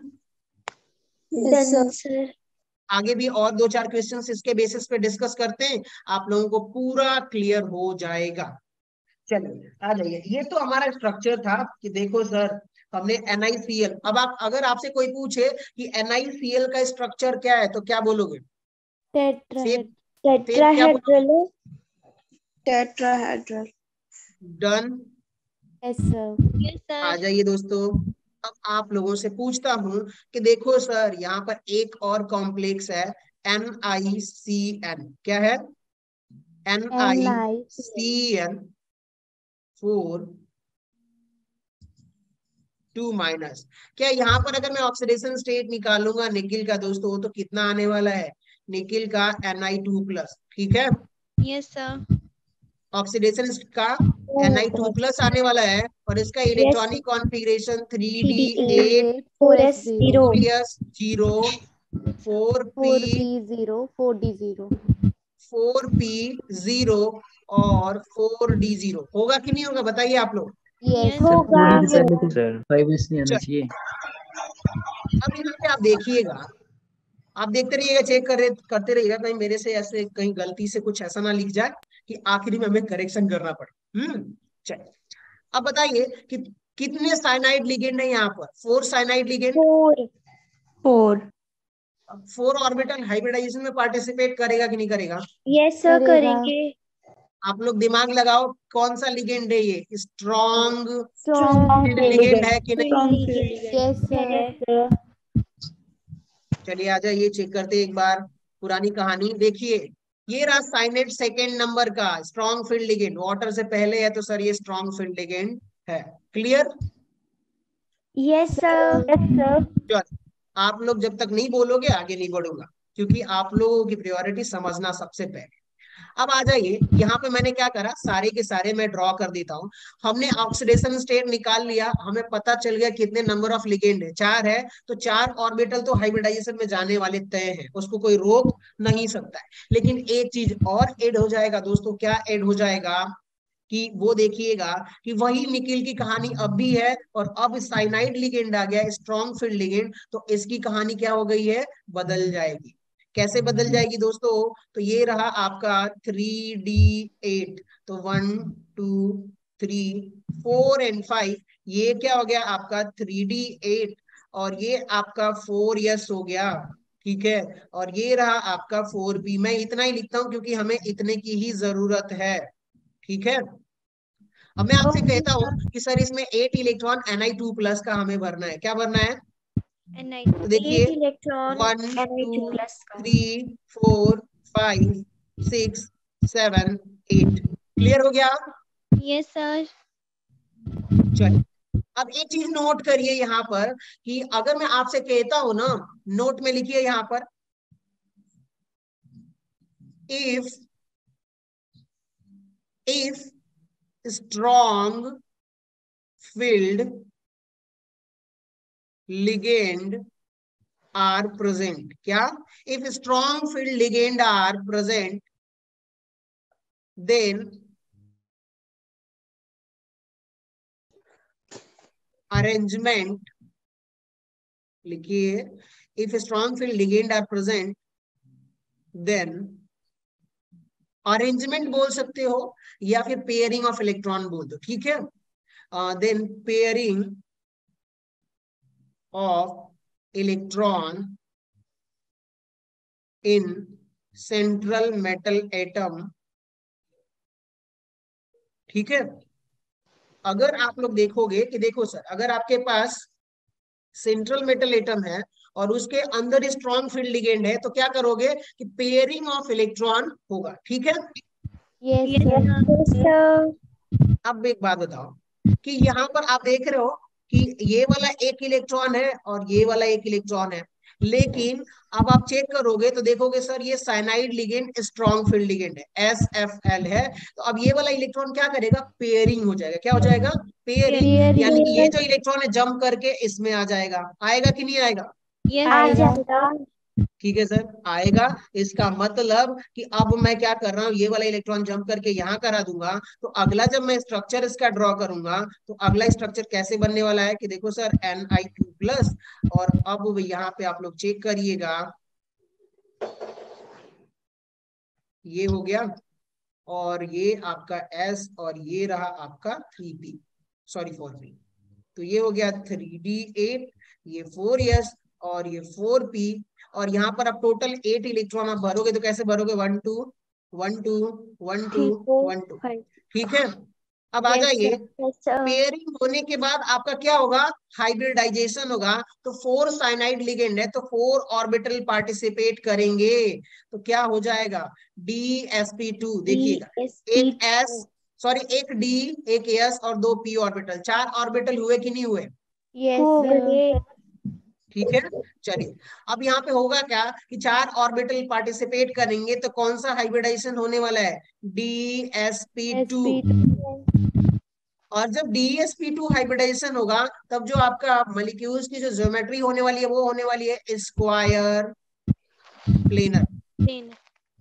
Speaker 2: Done, sir.
Speaker 1: आगे भी और दो चार क्वेश्चंस इसके बेसिस पे डिस्कस करते हैं, आप लोगों को पूरा क्लियर हो जाएगा। चलिए आ जाइए, ये तो हमारा स्ट्रक्चर था कि देखो सर हमने एन आई सी एल। अब आप अगर आपसे कोई पूछे कि एन आई सी एल का स्ट्रक्चर क्या है तो क्या बोलोगे,
Speaker 3: Tetrahedral.
Speaker 2: Tetrahedral. Tetrahedral.
Speaker 1: Done.
Speaker 3: Yes, sir.
Speaker 4: Yes,
Speaker 1: आ
Speaker 4: sir.
Speaker 1: जाइए दोस्तों। अब आप लोगों से पूछता हूं कि देखो सर यहाँ पर एक और कॉम्प्लेक्स है एन आई सी एन। क्या है? N I
Speaker 3: N I
Speaker 1: C N four two minus. क्या यहाँ पर अगर मैं ऑक्सीडेशन स्टेट निकालूंगा निकिल का दोस्तों तो कितना आने वाला है? निकिल का एन आई टू प्लस। ठीक है,
Speaker 4: Yes, sir.
Speaker 1: ऑक्सीडेशन का एन आई टू प्लस आने वाला है और इसका electronic configuration three D eight
Speaker 3: four S zero
Speaker 1: nucleus zero four
Speaker 3: four
Speaker 1: P
Speaker 3: P zero four D zero.
Speaker 1: Four P zero और फोर डी जीरो। होगा कि नहीं होगा बताइए आप लोग।
Speaker 3: Yes,
Speaker 4: Yes.
Speaker 3: होगा।
Speaker 7: सर फाइव एस नहीं आना
Speaker 1: चल,
Speaker 7: चाहिए।
Speaker 1: अब यहाँ पे आप देखिएगा, आप देखते रहिएगा, चेक कर करते रहिएगा, कहीं मेरे से ऐसे कहीं गलती से कुछ ऐसा ना लिख जाए कि आखिरी में हमें करेक्शन करना पड़े। हम्म चलिए, अब बताइए कि कितने साइनाइड लिगेंड है यहाँ पर? Four cyanide ligand.
Speaker 2: Four
Speaker 5: four
Speaker 1: four orbital hybridisation में पार्टिसिपेट करेगा कि नहीं करेगा?
Speaker 2: यस सर
Speaker 3: करेगा।
Speaker 2: करेंगे।
Speaker 1: आप लोग दिमाग लगाओ, कौन सा लिगेंड है ये? स्ट्रॉन्ग
Speaker 3: Strong
Speaker 1: लिगेंड है कि नहीं?
Speaker 5: Strong field.
Speaker 3: Yes, sir.
Speaker 1: चलिए आ जाइए, चेक करते हैं एक बार पुरानी कहानी। देखिए ये रहा साइनेट सेकेंड नंबर का स्ट्रॉन्ग फील्ड लिगेंड। वाटर से पहले है तो सर ये स्ट्रॉन्ग फील्ड लिगेंड है। क्लियर?
Speaker 2: Yes sir.
Speaker 1: चल, आप लोग जब तक नहीं बोलोगे आगे नहीं बढ़ूंगा, क्योंकि आप लोगों की प्रायोरिटी समझना सबसे पहले। अब आ जाइए, यहाँ पे मैंने क्या करा, सारे के सारे मैं ड्रॉ कर देता हूँ। हमने ऑक्सीडेशन स्टेट निकाल लिया, हमें पता चल गया कितने नंबर ऑफ लिगेंड है, चार है। तो चार ऑर्बिटल तो हाइब्रिडाइजेशन में जाने वाले तय हैं, उसको कोई रोक नहीं सकता है। लेकिन एक चीज और ऐड हो जाएगा दोस्तों। क्या ऐड हो जाएगा? कि वो देखिएगा कि वही निकिल की कहानी अब भी है और अब साइनाइड लिगेंड आ गया, स्ट्रॉन्ग फील्ड लिगेंड। तो इसकी कहानी क्या हो गई है? बदल जाएगी। कैसे बदल जाएगी दोस्तों? तो ये रहा आपका थ्री डी एट। तो one two three four and five, ये क्या हो गया आपका? Three D eight. और ये आपका फोर यस हो गया। ठीक है, और ये रहा आपका फोर बी। मैं इतना ही लिखता हूं क्योंकि हमें इतने की ही जरूरत है। ठीक है, अब मैं आपसे कहता हूं कि सर इसमें eight electron N I two plus का हमें भरना है। क्या भरना है?
Speaker 4: And I.
Speaker 1: तो देखिए,
Speaker 2: eight electron
Speaker 1: one
Speaker 2: N I two
Speaker 1: two
Speaker 2: plus का।
Speaker 1: Three four five six seven eight. Clear हो गया?
Speaker 4: Yes, sir.
Speaker 1: चलिए, अब एक चीज नोट करिए यहाँ पर कि अगर मैं आपसे कहता हूं ना, नोट में लिखिए यहाँ पर, if if strong filled ligand are present. क्या? if strong filled ligand are present, then arrangement, लिखिए, if strong filled ligand are present, then arrangement बोल सकते हो या फिर पेयरिंग ऑफ इलेक्ट्रॉन बोल दो। ठीक है, then pairing of electron in central metal atom. ठीक है, अगर आप लोग देखोगे कि देखो सर, अगर आपके पास सेंट्रल मेटल एटम है और उसके अंदर स्ट्रॉन्ग फील्ड लिगेंड है, तो क्या करोगे कि पेयरिंग ऑफ इलेक्ट्रॉन होगा। ठीक है,
Speaker 3: Yes,
Speaker 4: Yes,
Speaker 3: sir.
Speaker 4: sir.
Speaker 2: Yes sir.
Speaker 1: अब एक बात बताओ कि यहाँ पर आप देख रहे हो कि ये वाला एक इलेक्ट्रॉन है और ये वाला एक इलेक्ट्रॉन है, लेकिन अब आप चेक करोगे तो देखोगे सर ये cyanide ligand strong field ligand है, एस एफ एल है। तो अब ये वाला इलेक्ट्रॉन क्या करेगा? पेयरिंग हो जाएगा। क्या हो जाएगा? पेयरिंग।
Speaker 3: Pairing.
Speaker 1: यानी कि ये जो इलेक्ट्रॉन है जंप करके इसमें आ जाएगा। आएगा कि नहीं आएगा?
Speaker 4: Yes,
Speaker 2: आ
Speaker 4: sir.
Speaker 2: जाएगा।
Speaker 1: ठीक है सर, आएगा। इसका मतलब कि अब मैं क्या कर रहा हूँ, ये वाला इलेक्ट्रॉन जंप करके यहाँ करा दूंगा, तो अगला जब मैं स्ट्रक्चर इसका ड्रॉ करूंगा तो अगला स्ट्रक्चर कैसे बनने वाला है कि देखो sir N I two plus. और अब यहाँ पे आप लोग चेक करिएगा, ये हो गया और ये आपका S और ये रहा आपका three P, sorry four P. तो ये हो गया थ्री डी एट, ये फोर एस और ये फोर पी। और यहाँ पर आप टोटल एट इलेक्ट्रॉन आप भरोगे तो कैसे भरोगे? One two one two one two
Speaker 2: three four
Speaker 1: one two.
Speaker 2: Five.
Speaker 1: ठीक है, अब आ
Speaker 2: Yes,
Speaker 1: जाइए,
Speaker 2: Yes, sir.
Speaker 1: पेयरिंग होने के बाद आपका क्या होगा, हाइब्रिडाइजेशन होगा। तो फोर साइनाइड लिगेंड है तो फोर ऑर्बिटल पार्टिसिपेट करेंगे, तो क्या हो जाएगा, डी एस पी टू। देखिएगा, एक एस सॉरी एक डी एक एस और दो पी ऑर्बिटल, चार ऑर्बिटल हुए कि नहीं हुए,
Speaker 3: Yes, sir.
Speaker 1: ठीक है। चलिए अब यहाँ पे होगा क्या कि चार ऑर्बिटल पार्टिसिपेट करेंगे तो कौन सा हाइब्रिडाइजेशन होने वाला है, डी एस पी टू। और जब D S P two hybridisation होगा तब जो आपका मॉलिक्यूल्स की जो ज्योमेट्री होने वाली है वो होने वाली है स्क्वायर प्लेनर।
Speaker 4: Plane.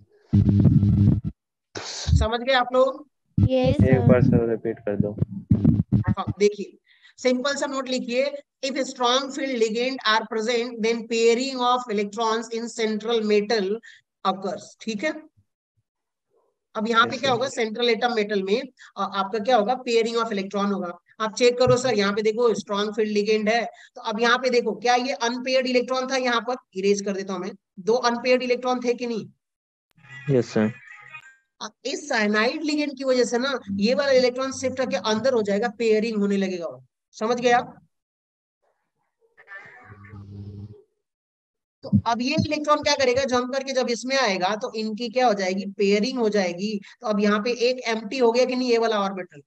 Speaker 1: समझ गए आप लोग?
Speaker 3: Yes,
Speaker 6: एक
Speaker 3: sir.
Speaker 6: बार सर रिपीट कर दो।
Speaker 1: हाँ, देखिए सिंपल सा नोट लिखिए, if strong field ligand are present then pairing of electrons in central metal occurs, ठीक है। अब यहाँ पे
Speaker 6: Yes,
Speaker 1: क्या
Speaker 6: sir.
Speaker 1: होगा, सेंट्रल एटम मेटल में अ, आपका क्या होगा, पेयरिंग ऑफ इलेक्ट्रॉन होगा। आप चेक करो सर, यहाँ पे देखो स्ट्रॉन्ग फील्ड लिगेंड है, तो अब यहाँ पे देखो क्या ये अनपेयर्ड इलेक्ट्रॉन था, यहाँ पर इरेज कर देता हूं मैं, दो अनपेयर्ड इलेक्ट्रॉन थे कि नहीं।
Speaker 6: Yes, sir.
Speaker 1: अब इस साइनाइड लिगेंड की वजह से ना ये वाला इलेक्ट्रॉन शिफ्ट करके अंदर हो जाएगा, पेयरिंग होने लगेगा वो। समझ गए आप? तो अब ये इलेक्ट्रॉन क्या करेगा, जंप करके जब इसमें आएगा तो इनकी क्या हो जाएगी, पेयरिंग हो जाएगी। तो अब यहाँ पे एक एम्प्टी हो गया कि नहीं ये वाला ऑर्बिटल,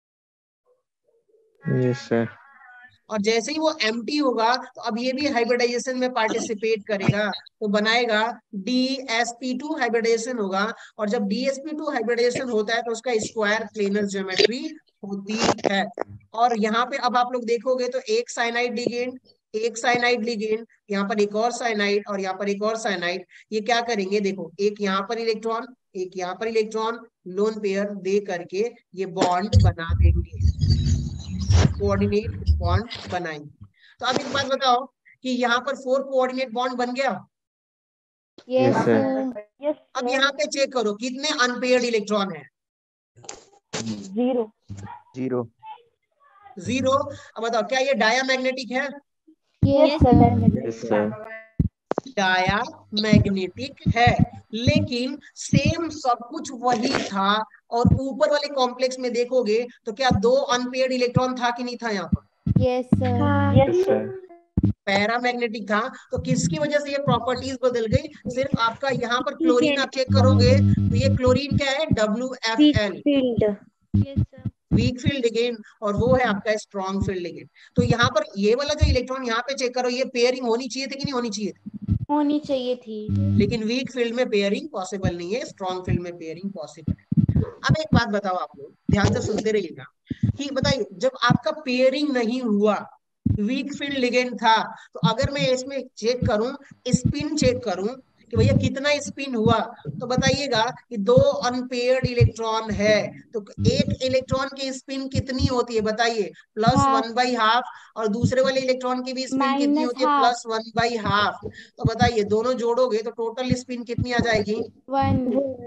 Speaker 6: Yes, sir.
Speaker 1: और जैसे ही वो एम्प्टी होगा तो अब ये भी हाइब्रिडाइजेशन में पार्टिसिपेट करेगा, तो बनाएगा D S P two hybridisation होगा। और जब D S P two hybridisation होता है तो उसका स्क्वायर प्लेनर ज्योमेट्री होती है। और यहाँ पे अब आप लोग देखोगे तो एक साइनाइड लिगेंड, एक साइनाइड लिगेंड, यहाँ पर एक और साइनाइड और यहाँ पर एक और साइनाइड, ये क्या करेंगे, देखो एक यहाँ पर इलेक्ट्रॉन एक यहाँ पर इलेक्ट्रॉन, लोन पेयर दे करके ये बॉन्ड बना देंगे, कोऑर्डिनेट बॉन्ड बनाएंगे। तो अब एक बात बताओ कि यहाँ पर फोर कोऑर्डिनेट बॉन्ड बन गया।
Speaker 3: Yes,
Speaker 6: Yes, sir.
Speaker 3: sir.
Speaker 1: अब यहाँ पे चेक करो कितने अनपेयर्ड इलेक्ट्रॉन है,
Speaker 3: Zero.
Speaker 6: Zero.
Speaker 1: जीरो। अब बताओ क्या ये डायामैग्नेटिक है,
Speaker 3: Yes, sir.
Speaker 6: Yes, sir.
Speaker 1: Diamagnetic है, लेकिन सेम सब कुछ वही था। और ऊपर वाले कॉम्प्लेक्स में देखोगे तो क्या दो अनपेयर्ड इलेक्ट्रॉन था कि नहीं था, यहाँ पर
Speaker 3: Yes, sir.
Speaker 6: Yes, sir.
Speaker 1: Paramagnetic था। तो किसकी वजह से ये प्रॉपर्टीज बदल गई, सिर्फ आपका यहाँ पर क्लोरीन आप चेक करोगे तो ये क्लोरीन क्या है, W F L,
Speaker 2: Field.
Speaker 4: Yes, sir.
Speaker 1: Weak field ligand, और वो है आपका स्ट्रॉन्ग फील्ड लिगेंड। तो यहाँ पर ये वाला जो इलेक्ट्रॉन यहाँ पे चेक करो, ये पेयरिंग होनी चाहिए थी कि नहीं होनी चाहिए थी,
Speaker 3: होनी चाहिए थी।
Speaker 1: लेकिन वीक फील्ड में पेयरिंग पॉसिबल नहीं है, स्ट्रॉन्ग फील्ड में पेयरिंग पॉसिबल है। अब एक बात बताओ, आप लोग ध्यान से सुनते रहिएगा कि बताइए जब आपका पेयरिंग नहीं हुआ, वीक फील्ड लिगेंड था, तो अगर मैं इसमें चेक करूं, स्पिन चेक करूं कि भैया कितना स्पिन हुआ, तो बताइएगा कि दो अनपेयर्ड इलेक्ट्रॉन है, तो एक इलेक्ट्रॉन की स्पिन कितनी होती है बताइए, प्लस वन बाई हाफ, और दूसरे वाले इलेक्ट्रॉन की भी स्पिन कितनी होती है, प्लस वन बाई हाफ। तो बताइए दोनों जोड़ोगे तो टोटल स्पिन कितनी आ जाएगी,
Speaker 3: वन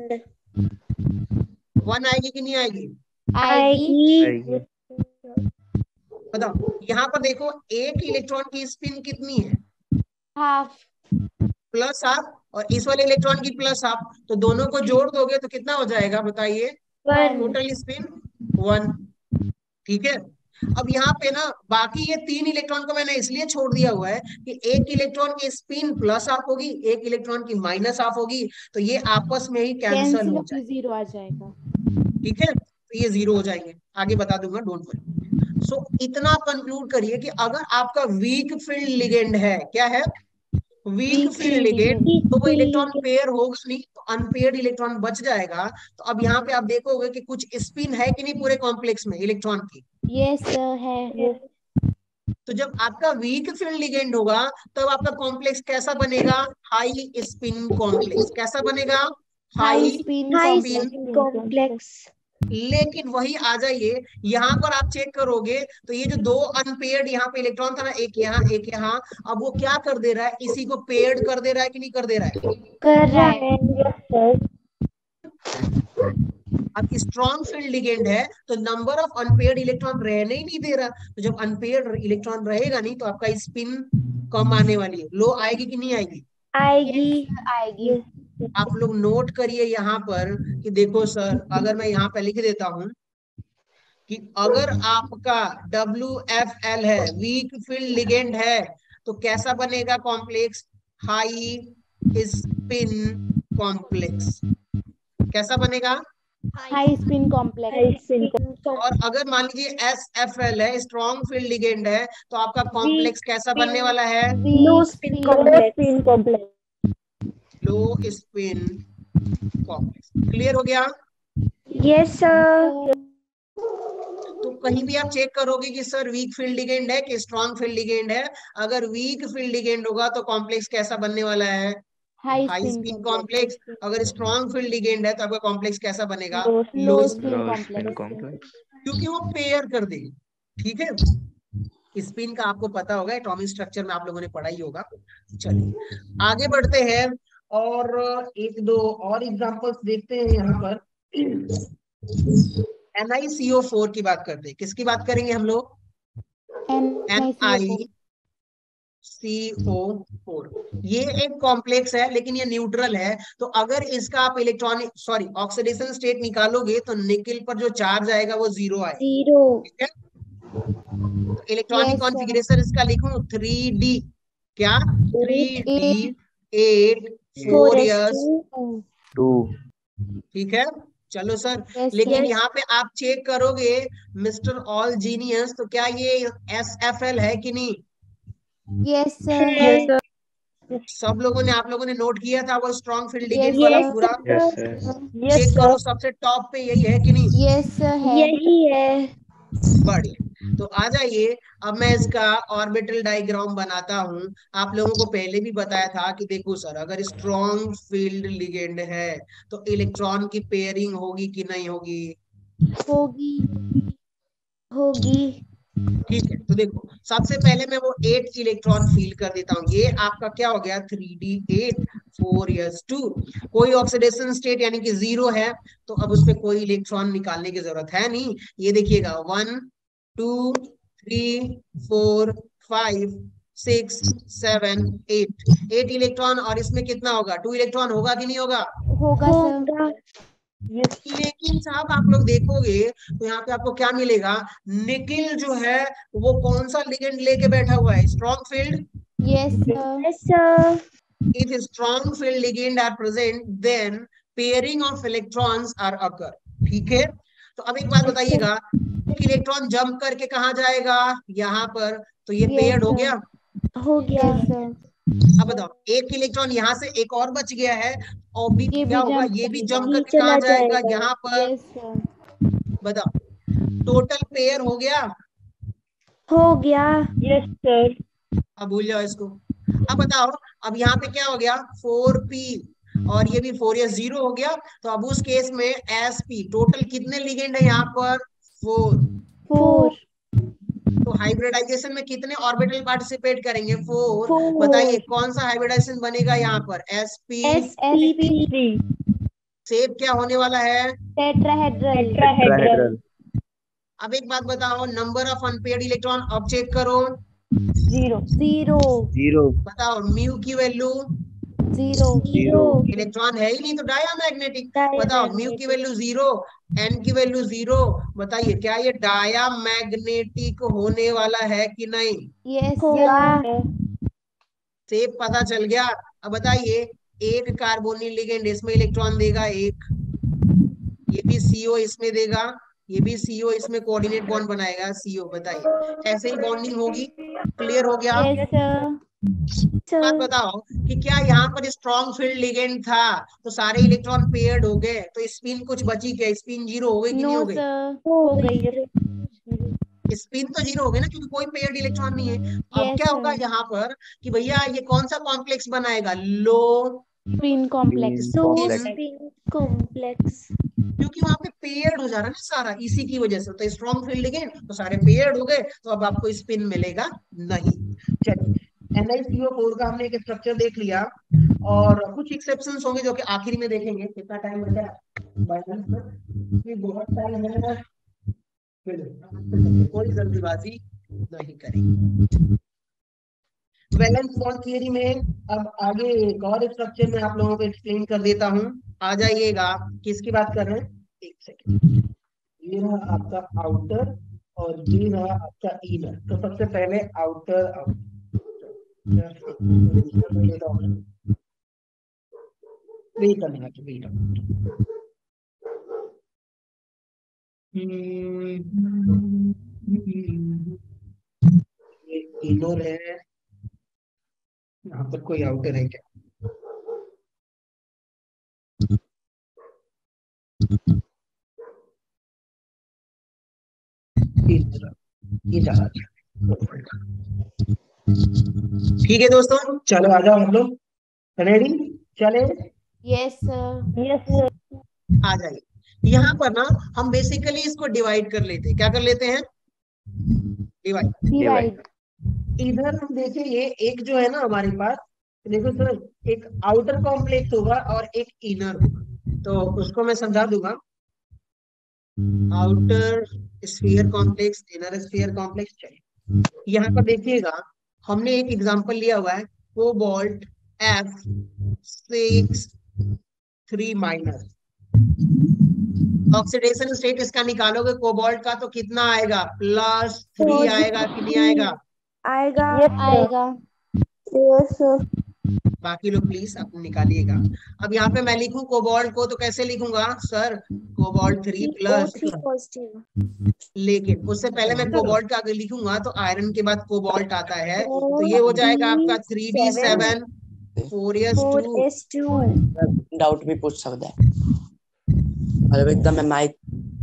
Speaker 1: वन आएगी कि नहीं आएगी,
Speaker 3: आएगी।
Speaker 6: आएगी।
Speaker 1: बताओ यहाँ पर देखो एक इलेक्ट्रॉन की स्पिन कितनी है,
Speaker 3: हाफ
Speaker 1: प्लस हाफ, और इस वाले इलेक्ट्रॉन की प्लस हाफ, तो दोनों को जोड़ दोगे तो कितना हो जाएगा बताइए,
Speaker 3: वन।
Speaker 1: टोटल स्पिन वन, ठीक है। अब यहाँ पे ना बाकी ये तीन इलेक्ट्रॉन को मैंने इसलिए छोड़ दिया हुआ है कि एक इलेक्ट्रॉन की स्पिन प्लस हाफ होगी, एक इलेक्ट्रॉन की माइनस हाफ होगी, तो ये आपस में ही कैंसिल
Speaker 3: कैंसिल
Speaker 1: हो जाए,
Speaker 3: जीरो आ जाएगा।
Speaker 1: ठीक है, तो ये जीरो हो जाएंगे, आगे बता दूंगा, डोंट वरी। सो इतना कंक्लूड करिए कि अगर आपका वीक फील्ड लिगेंड है, क्या है, वीक फील्ड लिगेंड, तो वो इलेक्ट्रॉन पेयर होगा नहीं, तो अनपेयर्ड इलेक्ट्रॉन बच जाएगा। तो अब यहाँ पे आप देखोगे कि कुछ स्पिन है कि नहीं पूरे कॉम्प्लेक्स में इलेक्ट्रॉन की,
Speaker 3: यस सर है।
Speaker 1: तो जब आपका वीक फील्ड लिगेंड होगा तब आपका कॉम्प्लेक्स कैसा बनेगा, हाई स्पिन कॉम्प्लेक्स, कैसा बनेगा, हाई
Speaker 3: स्पिन
Speaker 1: स्पिन
Speaker 2: कॉम्प्लेक्स।
Speaker 1: लेकिन वही आ जाइए यहाँ पर आप चेक करोगे तो ये जो दो अनपेयर्ड यहाँ पे इलेक्ट्रॉन था ना, एक यहाँ एक यहाँ, अब वो क्या कर दे रहा है, इसी को पेयर्ड कर दे रहा है कि नहीं कर दे रहा है,
Speaker 3: कर रहा है।
Speaker 1: अब स्ट्रॉन्ग फील्ड लिगेंड है तो नंबर ऑफ अनपेयर्ड इलेक्ट्रॉन रहने ही नहीं दे रहा, तो जब अनपेयर्ड इलेक्ट्रॉन रहेगा नहीं तो आपका स्पिन कम आने वाली है, लो आएगी कि नहीं आएगी,
Speaker 2: आएगी
Speaker 3: आएगी।
Speaker 1: आप लोग नोट करिए यहाँ पर कि देखो सर, अगर मैं यहाँ पे लिख देता हूं कि अगर आपका डब्ल्यू एफ एल है, वीक फील्ड लिगेंड है, तो कैसा बनेगा कॉम्प्लेक्स? High spin complex. कैसा बनेगा?
Speaker 3: High spin complex.
Speaker 1: और अगर मान लीजिए एस एफ एल है, स्ट्रॉन्ग फील्ड लिगेंड है, तो आपका कॉम्प्लेक्स कैसा बनने वाला है?
Speaker 2: Low spin complex.
Speaker 1: Low spin complex. Clear हो गया?
Speaker 2: Yes sir.
Speaker 1: तो कहीं भी आप चेक करोगे कि सर वीक फील्ड लिगेंड है कि स्ट्रॉन्ग फील्ड लिगेंड है, अगर वीक फील्ड लिगेंड होगा तो कॉम्प्लेक्स कैसा बनने वाला है?
Speaker 3: High
Speaker 1: high
Speaker 3: spin
Speaker 1: spin complex. अगर स्ट्रॉन्ग फील्ड लिगेंड है तो आपका कॉम्प्लेक्स कैसा बनेगा?
Speaker 3: Low
Speaker 1: low
Speaker 3: spin
Speaker 6: low spin
Speaker 3: complex.
Speaker 6: Complex.
Speaker 1: क्योंकि वो पेयर कर देगी। ठीक है, स्पिन का आपको पता होगा, एटॉमिक स्ट्रक्चर में आप लोगों ने पढ़ा ही होगा। चलिए आगे बढ़ते हैं और एक दो और एग्जांपल्स देखते हैं यहाँ पर। N I C O four की बात करते हैं। किसकी बात करेंगे हम लोग? N I C O four. ये एक कॉम्प्लेक्स है लेकिन ये न्यूट्रल है, तो अगर इसका आप इलेक्ट्रॉनिक सॉरी ऑक्सीडेशन स्टेट निकालोगे तो निकिल पर जो चार्ज आएगा वो जीरो आएगा।
Speaker 2: जीरो।
Speaker 1: ठीक है, तो इलेक्ट्रॉनिक
Speaker 3: Yes, sir.
Speaker 1: कॉन्फ़िगरेशन इसका लिखूं थ्री डी। क्या? Three D eight four S
Speaker 6: two.
Speaker 1: ठीक है, चलो सर।
Speaker 3: Yes,
Speaker 1: लेकिन
Speaker 2: yes.
Speaker 1: यहाँ पे आप चेक करोगे मिस्टर ऑल जीनियस, तो क्या ये एस एफ एल है कि नहीं?
Speaker 3: yes, sir.
Speaker 2: Yes, sir.
Speaker 1: सब लोगों ने, आप लोगों ने नोट किया था वो स्ट्रॉन्ग फील्ड
Speaker 3: Yes,
Speaker 1: लिगेंड वाला
Speaker 3: sir.
Speaker 1: पूरा?
Speaker 6: Yes sir.
Speaker 2: Yes,
Speaker 1: check
Speaker 2: sir.
Speaker 1: करो सबसे टॉप पे यही है कि नहीं?
Speaker 3: Yes, sir. है।
Speaker 2: यही है।
Speaker 1: बढ़िया। तो आ जाइए, अब मैं इसका ऑर्बिटल डायग्राम बनाता हूं। आप लोगों को पहले भी बताया था कि देखो सर, अगर स्ट्रॉन्ग फील्ड लिगेंड है तो इलेक्ट्रॉन की पेयरिंग होगी कि नहीं होगी?
Speaker 3: होगी।
Speaker 2: होगी।
Speaker 1: ठीक है, तो देखो सबसे पहले मैं वो एट इलेक्ट्रॉन फील कर देता हूँ। ये आपका क्या हो गया? Three D eight four S two. कोई ऑक्सीडेशन स्टेट यानी कि जीरो है, तो अब उसपे कोई इलेक्ट्रॉन निकालने की जरूरत है नहीं। ये देखिएगा one two three four five six seven eight. Eight electron, और इसमें कितना होगा? टू इलेक्ट्रॉन होगा कि नहीं होगा?
Speaker 3: होगा सर।
Speaker 2: होगा।
Speaker 1: लेकिन साहब आप लोग देखोगे तो यहाँ पे आपको क्या मिलेगा? निकिल जो है वो कौन सा लिगेंड लेके बैठा हुआ है? Strong field.
Speaker 3: Yes, sir.
Speaker 2: Yes, sir.
Speaker 1: If strong field ligand are present, then pairing of electrons are occur. ठीक है, तो अब एक बात बताइएगा, एक इलेक्ट्रॉन जंप करके कहाँ जाएगा? यहाँ पर, तो ये
Speaker 3: Yes,
Speaker 1: पेयर्ड हो
Speaker 3: sir.
Speaker 1: गया।
Speaker 2: हो गया।
Speaker 3: Yes, sir.
Speaker 1: अब बताओ, एक इलेक्ट्रॉन यहाँ से एक और बच गया है, और भी
Speaker 3: ये
Speaker 1: क्या
Speaker 3: भी
Speaker 1: होगा?
Speaker 3: jump
Speaker 1: ये भी
Speaker 3: करेगा।
Speaker 1: जंप
Speaker 2: ये
Speaker 1: करके कहाँ
Speaker 2: चला
Speaker 1: जाएगा?
Speaker 2: जाएगा।
Speaker 1: यहाँ पर।
Speaker 3: Yes, sir.
Speaker 1: बताओ, टोटल पेयर हो गया?
Speaker 2: हो गया। Yes sir.
Speaker 1: अब भूल जाओ इसको। अब बताओ, अब यहाँ पे क्या हो गया? फोर पी, और ये भी फोर एस जीरो हो गया। तो अब उस केस में एस पी, टोटल कितने लिगेंड है यहाँ पर? फोर।
Speaker 2: फोर।
Speaker 1: तो हाइब्रिडाइजेशन में कितने ऑर्बिटल पार्टिसिपेट करेंगे? फोर।
Speaker 2: फोर।
Speaker 1: बताइए कौन सा हाइब्रिडाइजेशन बनेगा यहाँ पर? S P.
Speaker 2: S P three.
Speaker 1: Shape क्या होने वाला है?
Speaker 3: Tetrahedral.
Speaker 6: टेट्राहेड्रल।
Speaker 1: अब एक बात बताओ, नंबर ऑफ अनपेयर्ड इलेक्ट्रॉन अब चेक करो।
Speaker 2: जीरो।
Speaker 3: Zero.
Speaker 6: जीरो।
Speaker 1: बताओ म्यू की वैल्यू?
Speaker 3: Zero.
Speaker 6: जीरो।
Speaker 1: इलेक्ट्रॉन है ही नहीं तो डायामैग्नेटिक। बताओ म्यू की वैल्यू जीरो, एन की वैल्यू जीरो। बताइए क्या ये डायामैग्नेटिक होने वाला है कि नहीं?
Speaker 3: Yes,
Speaker 2: होगा।
Speaker 3: sir.
Speaker 1: शेप पता चल गया। अब बताइए, एक कार्बोनिल लिगेंड इसमें इलेक्ट्रॉन देगा एक, ये भी सीओ इसमें देगा, ये भी सीओ इसमें कोऑर्डिनेट बॉन्ड बनाएगा सीओ। बताइए ऐसे ही बॉन्डिंग होगी। क्लियर हो गया?
Speaker 3: Yes, sir.
Speaker 1: बात बताओ कि क्या यहाँ पर स्ट्रॉन्ग फील्ड लिगेंड था तो सारे इलेक्ट्रॉन पेयर्ड हो गए, तो स्पिन कुछ बची क्या? स्पिन जीरो हो गई कि नहीं
Speaker 3: No,
Speaker 1: हो गई?
Speaker 3: sir.
Speaker 2: हो गई।
Speaker 1: स्पिन तो जीरो हो गई ना, क्योंकि कोई पेयर्ड इलेक्ट्रॉन नहीं है। अब
Speaker 3: Yes,
Speaker 1: क्या होगा
Speaker 3: sir.
Speaker 1: यहाँ पर कि भैया ये कौन सा कॉम्प्लेक्स बनाएगा? Low
Speaker 3: Spin complex.
Speaker 2: Low
Speaker 6: complex.
Speaker 2: Spin complex.
Speaker 1: क्योंकि वहां पे पेयर्ड हो जा रहा है ना सारा, इसी की वजह से। तो स्ट्रॉन्ग फील्ड लिगेंड तो सारे पेयर्ड हो गए, तो अब आपको स्पिन मिलेगा नहीं। चलिए, N I C O four का हमने एक स्ट्रक्चर देख लिया, और कुछ एक्सेप्शंस होंगे जो कि आखिर में देखेंगे। कितना टाइम बचा है? बहुत टाइम है, कोई जल्दीबाजी नहीं करेंगे। वैलेंस बॉन्ड थियरी में अब आगे एक और स्ट्रक्चर में आप लोगों को एक्सप्लेन कर देता हूं। आ जाइएगा, किसकी बात कर रहे हैं? एक सेकंड। ये रहा आपका आउटर और ये रहा आपका इनर। तो सबसे पहले आउटर वेट करना है, वेट ये इनर है, यहाँ पर कोई आउटर है क्या? ये जा ठीक है दोस्तों, चलो आ जाओ हम लोग, रेडी? चले
Speaker 3: यस सर।
Speaker 2: Yes sir.
Speaker 1: आ जाइए। यहाँ पर ना हम बेसिकली इसको डिवाइड कर लेते हैं। क्या कर लेते हैं? डिवाइड।
Speaker 3: डिवाइड।
Speaker 1: इधर हम देखें, ये एक जो है ना हमारे पास, देखो सर, एक आउटर कॉम्प्लेक्स होगा और एक इनर होगा। तो उसको मैं समझा दूंगा। Outer sphere complex, inner sphere complex. चलिए यहाँ पर देखिएगा, हमने एक एग्जांपल लिया हुआ है, cobalt F six three minus. Oxidation state इसका निकालोगे कोबाल्ट का तो कितना आएगा? प्लस थ्री आएगा कि नहीं आएगा?
Speaker 2: आएगा।
Speaker 3: आएगा।
Speaker 2: Yes sir.
Speaker 1: बाकी लोग प्लीज आप निकालिएगा। अब यहाँ पे मैं लिखूं कोबाल्ट को तो कैसे लिखूंगा sir? Cobalt three plus,
Speaker 2: three positive.
Speaker 1: लेकिन उससे पहले मैं कोबाल्ट का आगे लिखूंगा तो आयरन के बाद कोबाल्ट आता है, तो ये हो जाएगा आपका three D seven four S
Speaker 2: four
Speaker 1: two.
Speaker 2: S two.
Speaker 8: Doubt भी पूछ सकता है, मतलब एकदम मैं माइक।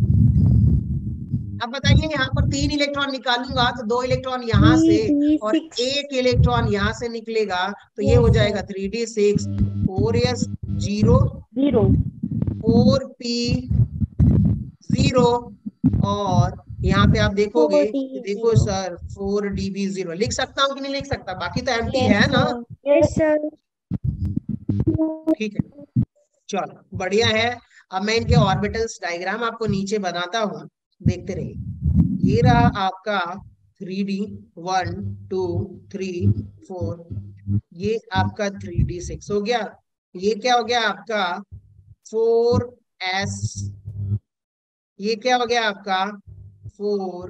Speaker 1: अब बताइए, यहाँ पर तीन इलेक्ट्रॉन निकालूंगा तो दो इलेक्ट्रॉन यहाँ से और एक इलेक्ट्रॉन यहाँ से निकलेगा, तो ये हो जाएगा three D six four S zero
Speaker 2: zero
Speaker 1: four P zero, और यहाँ पे आप देखोगे, देखो sir four D B zero. लिख सकता हूँ कि नहीं लिख सकता? बाकी तो एम्प्टी है ना?
Speaker 2: Yes sir.
Speaker 1: ठीक है, चलो बढ़िया है। अब मैं इनके ऑर्बिटल्स डायग्राम आपको नीचे बनाता हूँ, देखते रहिए। ये रहा आपका three D one two three four, ये आपका थ्री डी सिक्स हो गया। ये क्या हो गया आपका? फोर एस, ये क्या हो गया आपका? फोर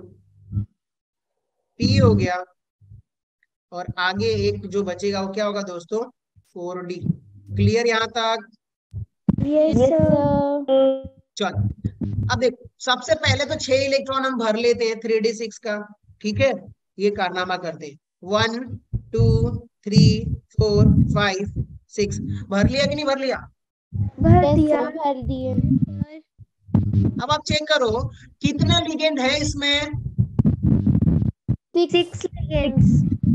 Speaker 1: पी हो गया, और आगे एक जो बचेगा वो क्या होगा दोस्तों? Four D. क्लियर यहाँ तक?
Speaker 2: Yes sir.
Speaker 1: चलो अब देखो, सबसे पहले तो छह इलेक्ट्रॉन हम भर लेते हैं थ्री डी सिक्स का, ठीक है? ये कारनामा करते हैं। One two three four five six, भर लिया कि नहीं भर लिया?
Speaker 2: भर दिया।
Speaker 3: भर दिए।
Speaker 1: अब आप चेक करो कितने लिगेंड है इसमें?
Speaker 2: Six ligands.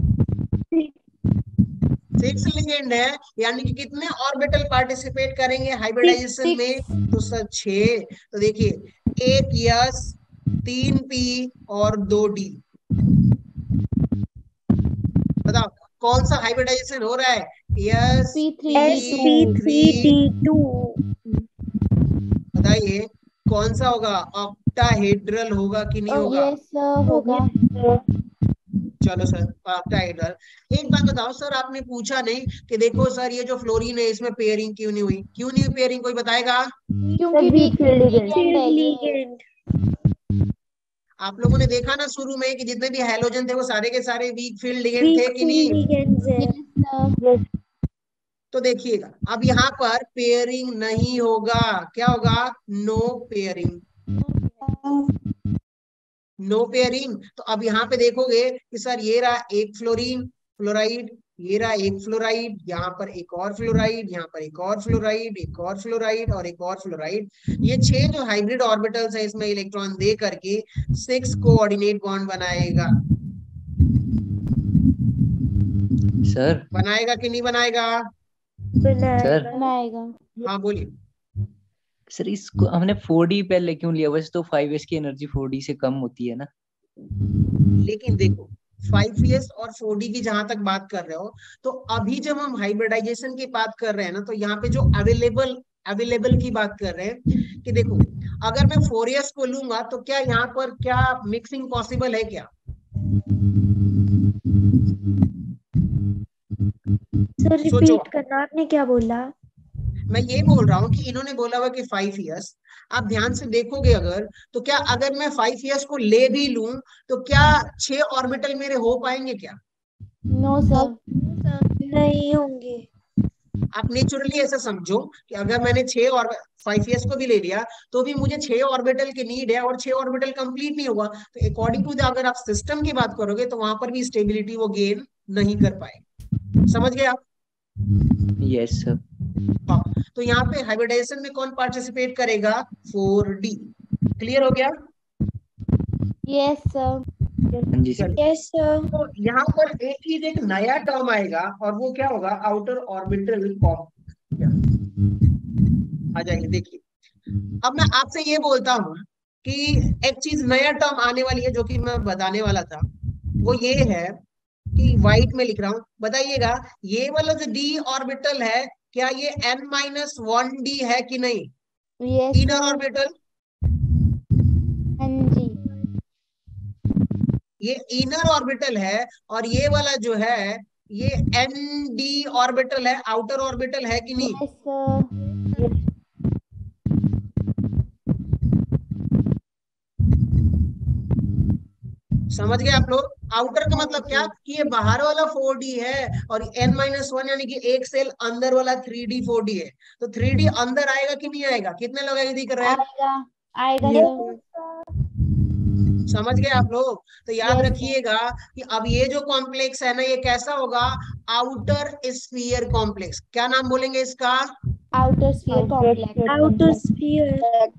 Speaker 1: सिक्स लिगेंड है, यानी कि कितने ऑर्बिटल पार्टिसिपेट करेंगे हाइब्रिडाइजेशन में? तो सर छह। तो देखिए, एक यस, तीन पी और दो डी। बताओ कौन सा हाइब्रिडाइजेशन हो रहा है? Yes
Speaker 3: P three
Speaker 2: S P three D two.
Speaker 1: बताइए कौन सा होगा? ऑक्टाहेड्रल होगा कि नहीं होगा?
Speaker 3: यस होगा।
Speaker 1: चलो सर, ऑक्टाहेड्रल। एक बात बताओ सर, आपने पूछा नहीं कि देखो सर ये जो फ्लोरीन है इसमें पेयरिंग क्यों नहीं हुई? क्यों नहीं हुई पेयरिंग, कोई बताएगा?
Speaker 3: क्योंकि वीक लिगेंड।
Speaker 1: आप लोगों ने देखा ना शुरू में कि जितने भी हैलोजन थे वो सारे के सारे वीक फील्ड लिगेंड थे कि नहीं? तो देखिएगा, अब यहाँ पर पेयरिंग नहीं होगा। क्या होगा? No pairing. No pairing. तो अब यहाँ पे देखोगे कि सर ये रहा एक फ्लोरीन फ्लोराइड, ये रहा एक फ्लोराइड, यहाँ पर एक और फ्लोराइड, यहाँ पर एक और फ्लोराइड, एक और फ्लोराइड और एक और फ्लोराइड। ये छह जो हाइब्रिड ऑर्बिटल्स है इसमें इलेक्ट्रॉन दे करके सिक्स कोऑर्डिनेट बॉन्ड बनाएगा।
Speaker 7: सर
Speaker 1: बनाएगा कि नहीं बनाएगा?
Speaker 7: सर
Speaker 3: बनाएगा।
Speaker 1: हाँ बोलिए
Speaker 7: सर, इसको हमने फोर डी पहले क्यों लिया? वैसे तो फाइव एस की एनर्जी फोर डी से कम होती है ना।
Speaker 1: लेकिन देखो फाइव एस और फोर डी की जहां तक बात कर रहे हो, तो अभी जब हम हाइब्रिडाइजेशन की बात कर रहे हैं ना, तो यहाँ पे जो अवेलेबल अवेलेबल की बात कर रहे हैं कि देखो अगर मैं फोर एस को लूंगा तो क्या यहाँ पर क्या मिक्सिंग पॉसिबल है क्या?
Speaker 2: सर रिपीट करना, आपने क्या बोला?
Speaker 1: मैं ये बोल रहा हूँ कि इन्होंने बोला हुआ कि फाइव इयर्स, आप ध्यान से देखोगे अगर, तो क्या अगर मैं फाइव इयर्स को ले भी लूं तो क्या छह ऑर्बिटल मेरे हो पाएंगे क्या?
Speaker 3: नो सर,
Speaker 2: नहीं होंगे।
Speaker 1: आप नेचुरली ऐसा समझो कि अगर मैंने छह और फाइव इयर्स को भी ले लिया तो भी मुझे छह ऑर्बिटल की नीड है और छह ऑर्बिटल कंप्लीट नहीं होगा, तो अकॉर्डिंग टू द अगर आप सिस्टम की बात करोगे तो वहां पर भी स्टेबिलिटी वो गेन नहीं कर पाए। समझ गए आप?
Speaker 7: Yes sir.
Speaker 1: हाँ, तो यहाँ पे हाइब्रिडाइजेशन में कौन पार्टिसिपेट करेगा? Four D. क्लियर हो गया?
Speaker 3: यस सर,
Speaker 7: हाँ जी सर।
Speaker 2: Yes sir.
Speaker 1: तो यहाँ पर एक चीज, एक नया टर्म आएगा और वो क्या होगा? Outer orbital complex. आ जाइए देखिए, अब मैं आपसे ये बोलता हूँ कि एक चीज नया टर्म आने वाली है जो कि मैं बताने वाला था, वो ये है कि व्हाइट में लिख रहा हूं, बताइएगा ये वाला जो डी ऑर्बिटल है क्या ये एन माइनस वन डी है कि नहीं?
Speaker 3: यस
Speaker 1: इनर
Speaker 3: सर,
Speaker 1: ऑर्बिटल,
Speaker 3: हाँ जी,
Speaker 1: ये इनर ऑर्बिटल है और ये वाला जो है ये एन डी ऑर्बिटल है, आउटर ऑर्बिटल है कि नहीं?
Speaker 3: यस सर,
Speaker 1: समझ गए आप लोग? आउटर का मतलब क्या कि ये बाहर वाला फोर डी है और एन माइनस वन यानी कि एक सेल अंदर वाला थ्री डी फोर डी है, तो थ्री डी अंदर आएगा कि नहीं आएगा? कितने लोग यदि कर रहे हैं?
Speaker 3: आएगा आएगा
Speaker 2: Yes.
Speaker 3: सर,
Speaker 1: समझ गए आप लोग? तो याद
Speaker 3: Yes,
Speaker 1: रखिएगा कि अब ये जो कॉम्प्लेक्स है ना ये कैसा होगा? Outer sphere complex. क्या नाम बोलेंगे इसका?
Speaker 3: Outer sphere complex,
Speaker 2: Outer sphere.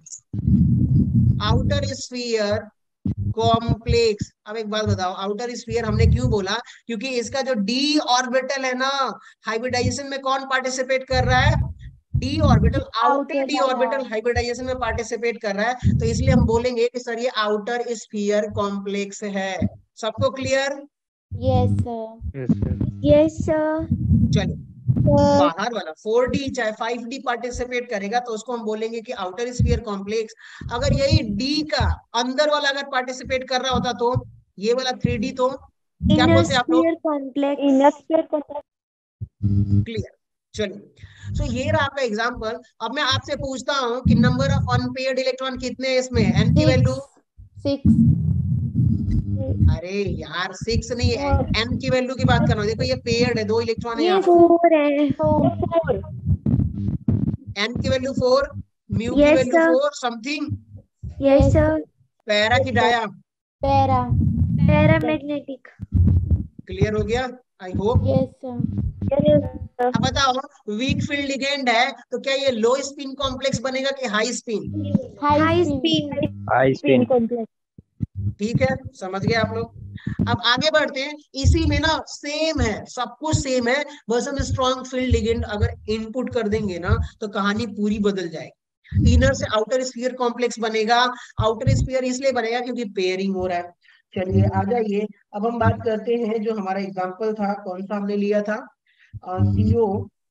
Speaker 1: Outer sphere complex. अब एक बात बताओ, आउटर स्फीयर हमने क्यों बोला? क्योंकि इसका जो डी ऑर्बिटल है ना, हाइब्रिडाइजेशन में कौन पार्टिसिपेट कर रहा है? D orbital, outer
Speaker 3: Outer
Speaker 1: D
Speaker 3: वाला।
Speaker 1: ऑर्बिटल हाइब्रिडाइजेशन में पार्टिसिपेट कर रहा है, तो इसलिए हम बोलेंगे कि सर ये आउटर स्फीयर कॉम्प्लेक्स है। सबको clear?
Speaker 3: Yes sir,
Speaker 6: yes sir.
Speaker 2: Yes sir.
Speaker 1: चलिए, बाहर वाला फोर डी चाहे फाइव डी पार्टिसिपेट करेगा तो उसको हम बोलेंगे कि आउटर स्फीयर कॉम्प्लेक्स। अगर यही डी का अंदर वाला अगर पार्टिसिपेट कर रहा होता तो ये वाला थ्री डी, तो क्या
Speaker 2: Inner
Speaker 1: बोलते हैं आप लोग?
Speaker 2: sphere complex. Inner sphere complex.
Speaker 1: Clear? चलिए, सो ये रहा आपका एग्जांपल। अब मैं आपसे पूछता हूँ कि नंबर ऑफ अनपेयर्ड इलेक्ट्रॉन कितने हैं इसमें? एन की वैल्यू?
Speaker 3: सिक्स,
Speaker 1: अरे यार सिक्स नहीं है, एन की वैल्यू की बात कर रहा हूँ। देखो ये पेयर्ड है, दो इलेक्ट्रॉन है
Speaker 2: ये
Speaker 1: यहाँ
Speaker 2: four है.
Speaker 3: फोर,
Speaker 1: एन की वैल्यू फोर, म्यू की
Speaker 2: Yes,
Speaker 1: value
Speaker 2: sir.
Speaker 1: Four, something
Speaker 2: Yes sir.
Speaker 1: Para की डाया।
Speaker 3: Para,
Speaker 2: Paramagnetic.
Speaker 1: क्लियर हो गया? I hope.
Speaker 3: Yes sir,
Speaker 2: Yes sir.
Speaker 1: अब बताओ, वीक फील्ड लिगेंड है तो क्या ये लो स्पिन कॉम्प्लेक्स बनेगा कि high spin?
Speaker 2: High spin.
Speaker 6: High spin.
Speaker 2: complex.
Speaker 1: ठीक है, समझ गए आप लोग? अब आगे बढ़ते हैं। इसी में ना सेम है, सब कुछ सेम है, बस हम स्ट्रॉन्ग फील्ड लिगेंड अगर इनपुट कर देंगे ना तो कहानी पूरी बदल जाएगी। इनर से आउटर स्फीयर कॉम्प्लेक्स बनेगा। आउटर स्फीयर इसलिए बनेगा क्योंकि पेयरिंग हो रहा है। चलिए आ जाइए, अब हम बात करते हैं जो हमारा एग्जाम्पल था, कौन सा हमने लिया था? CO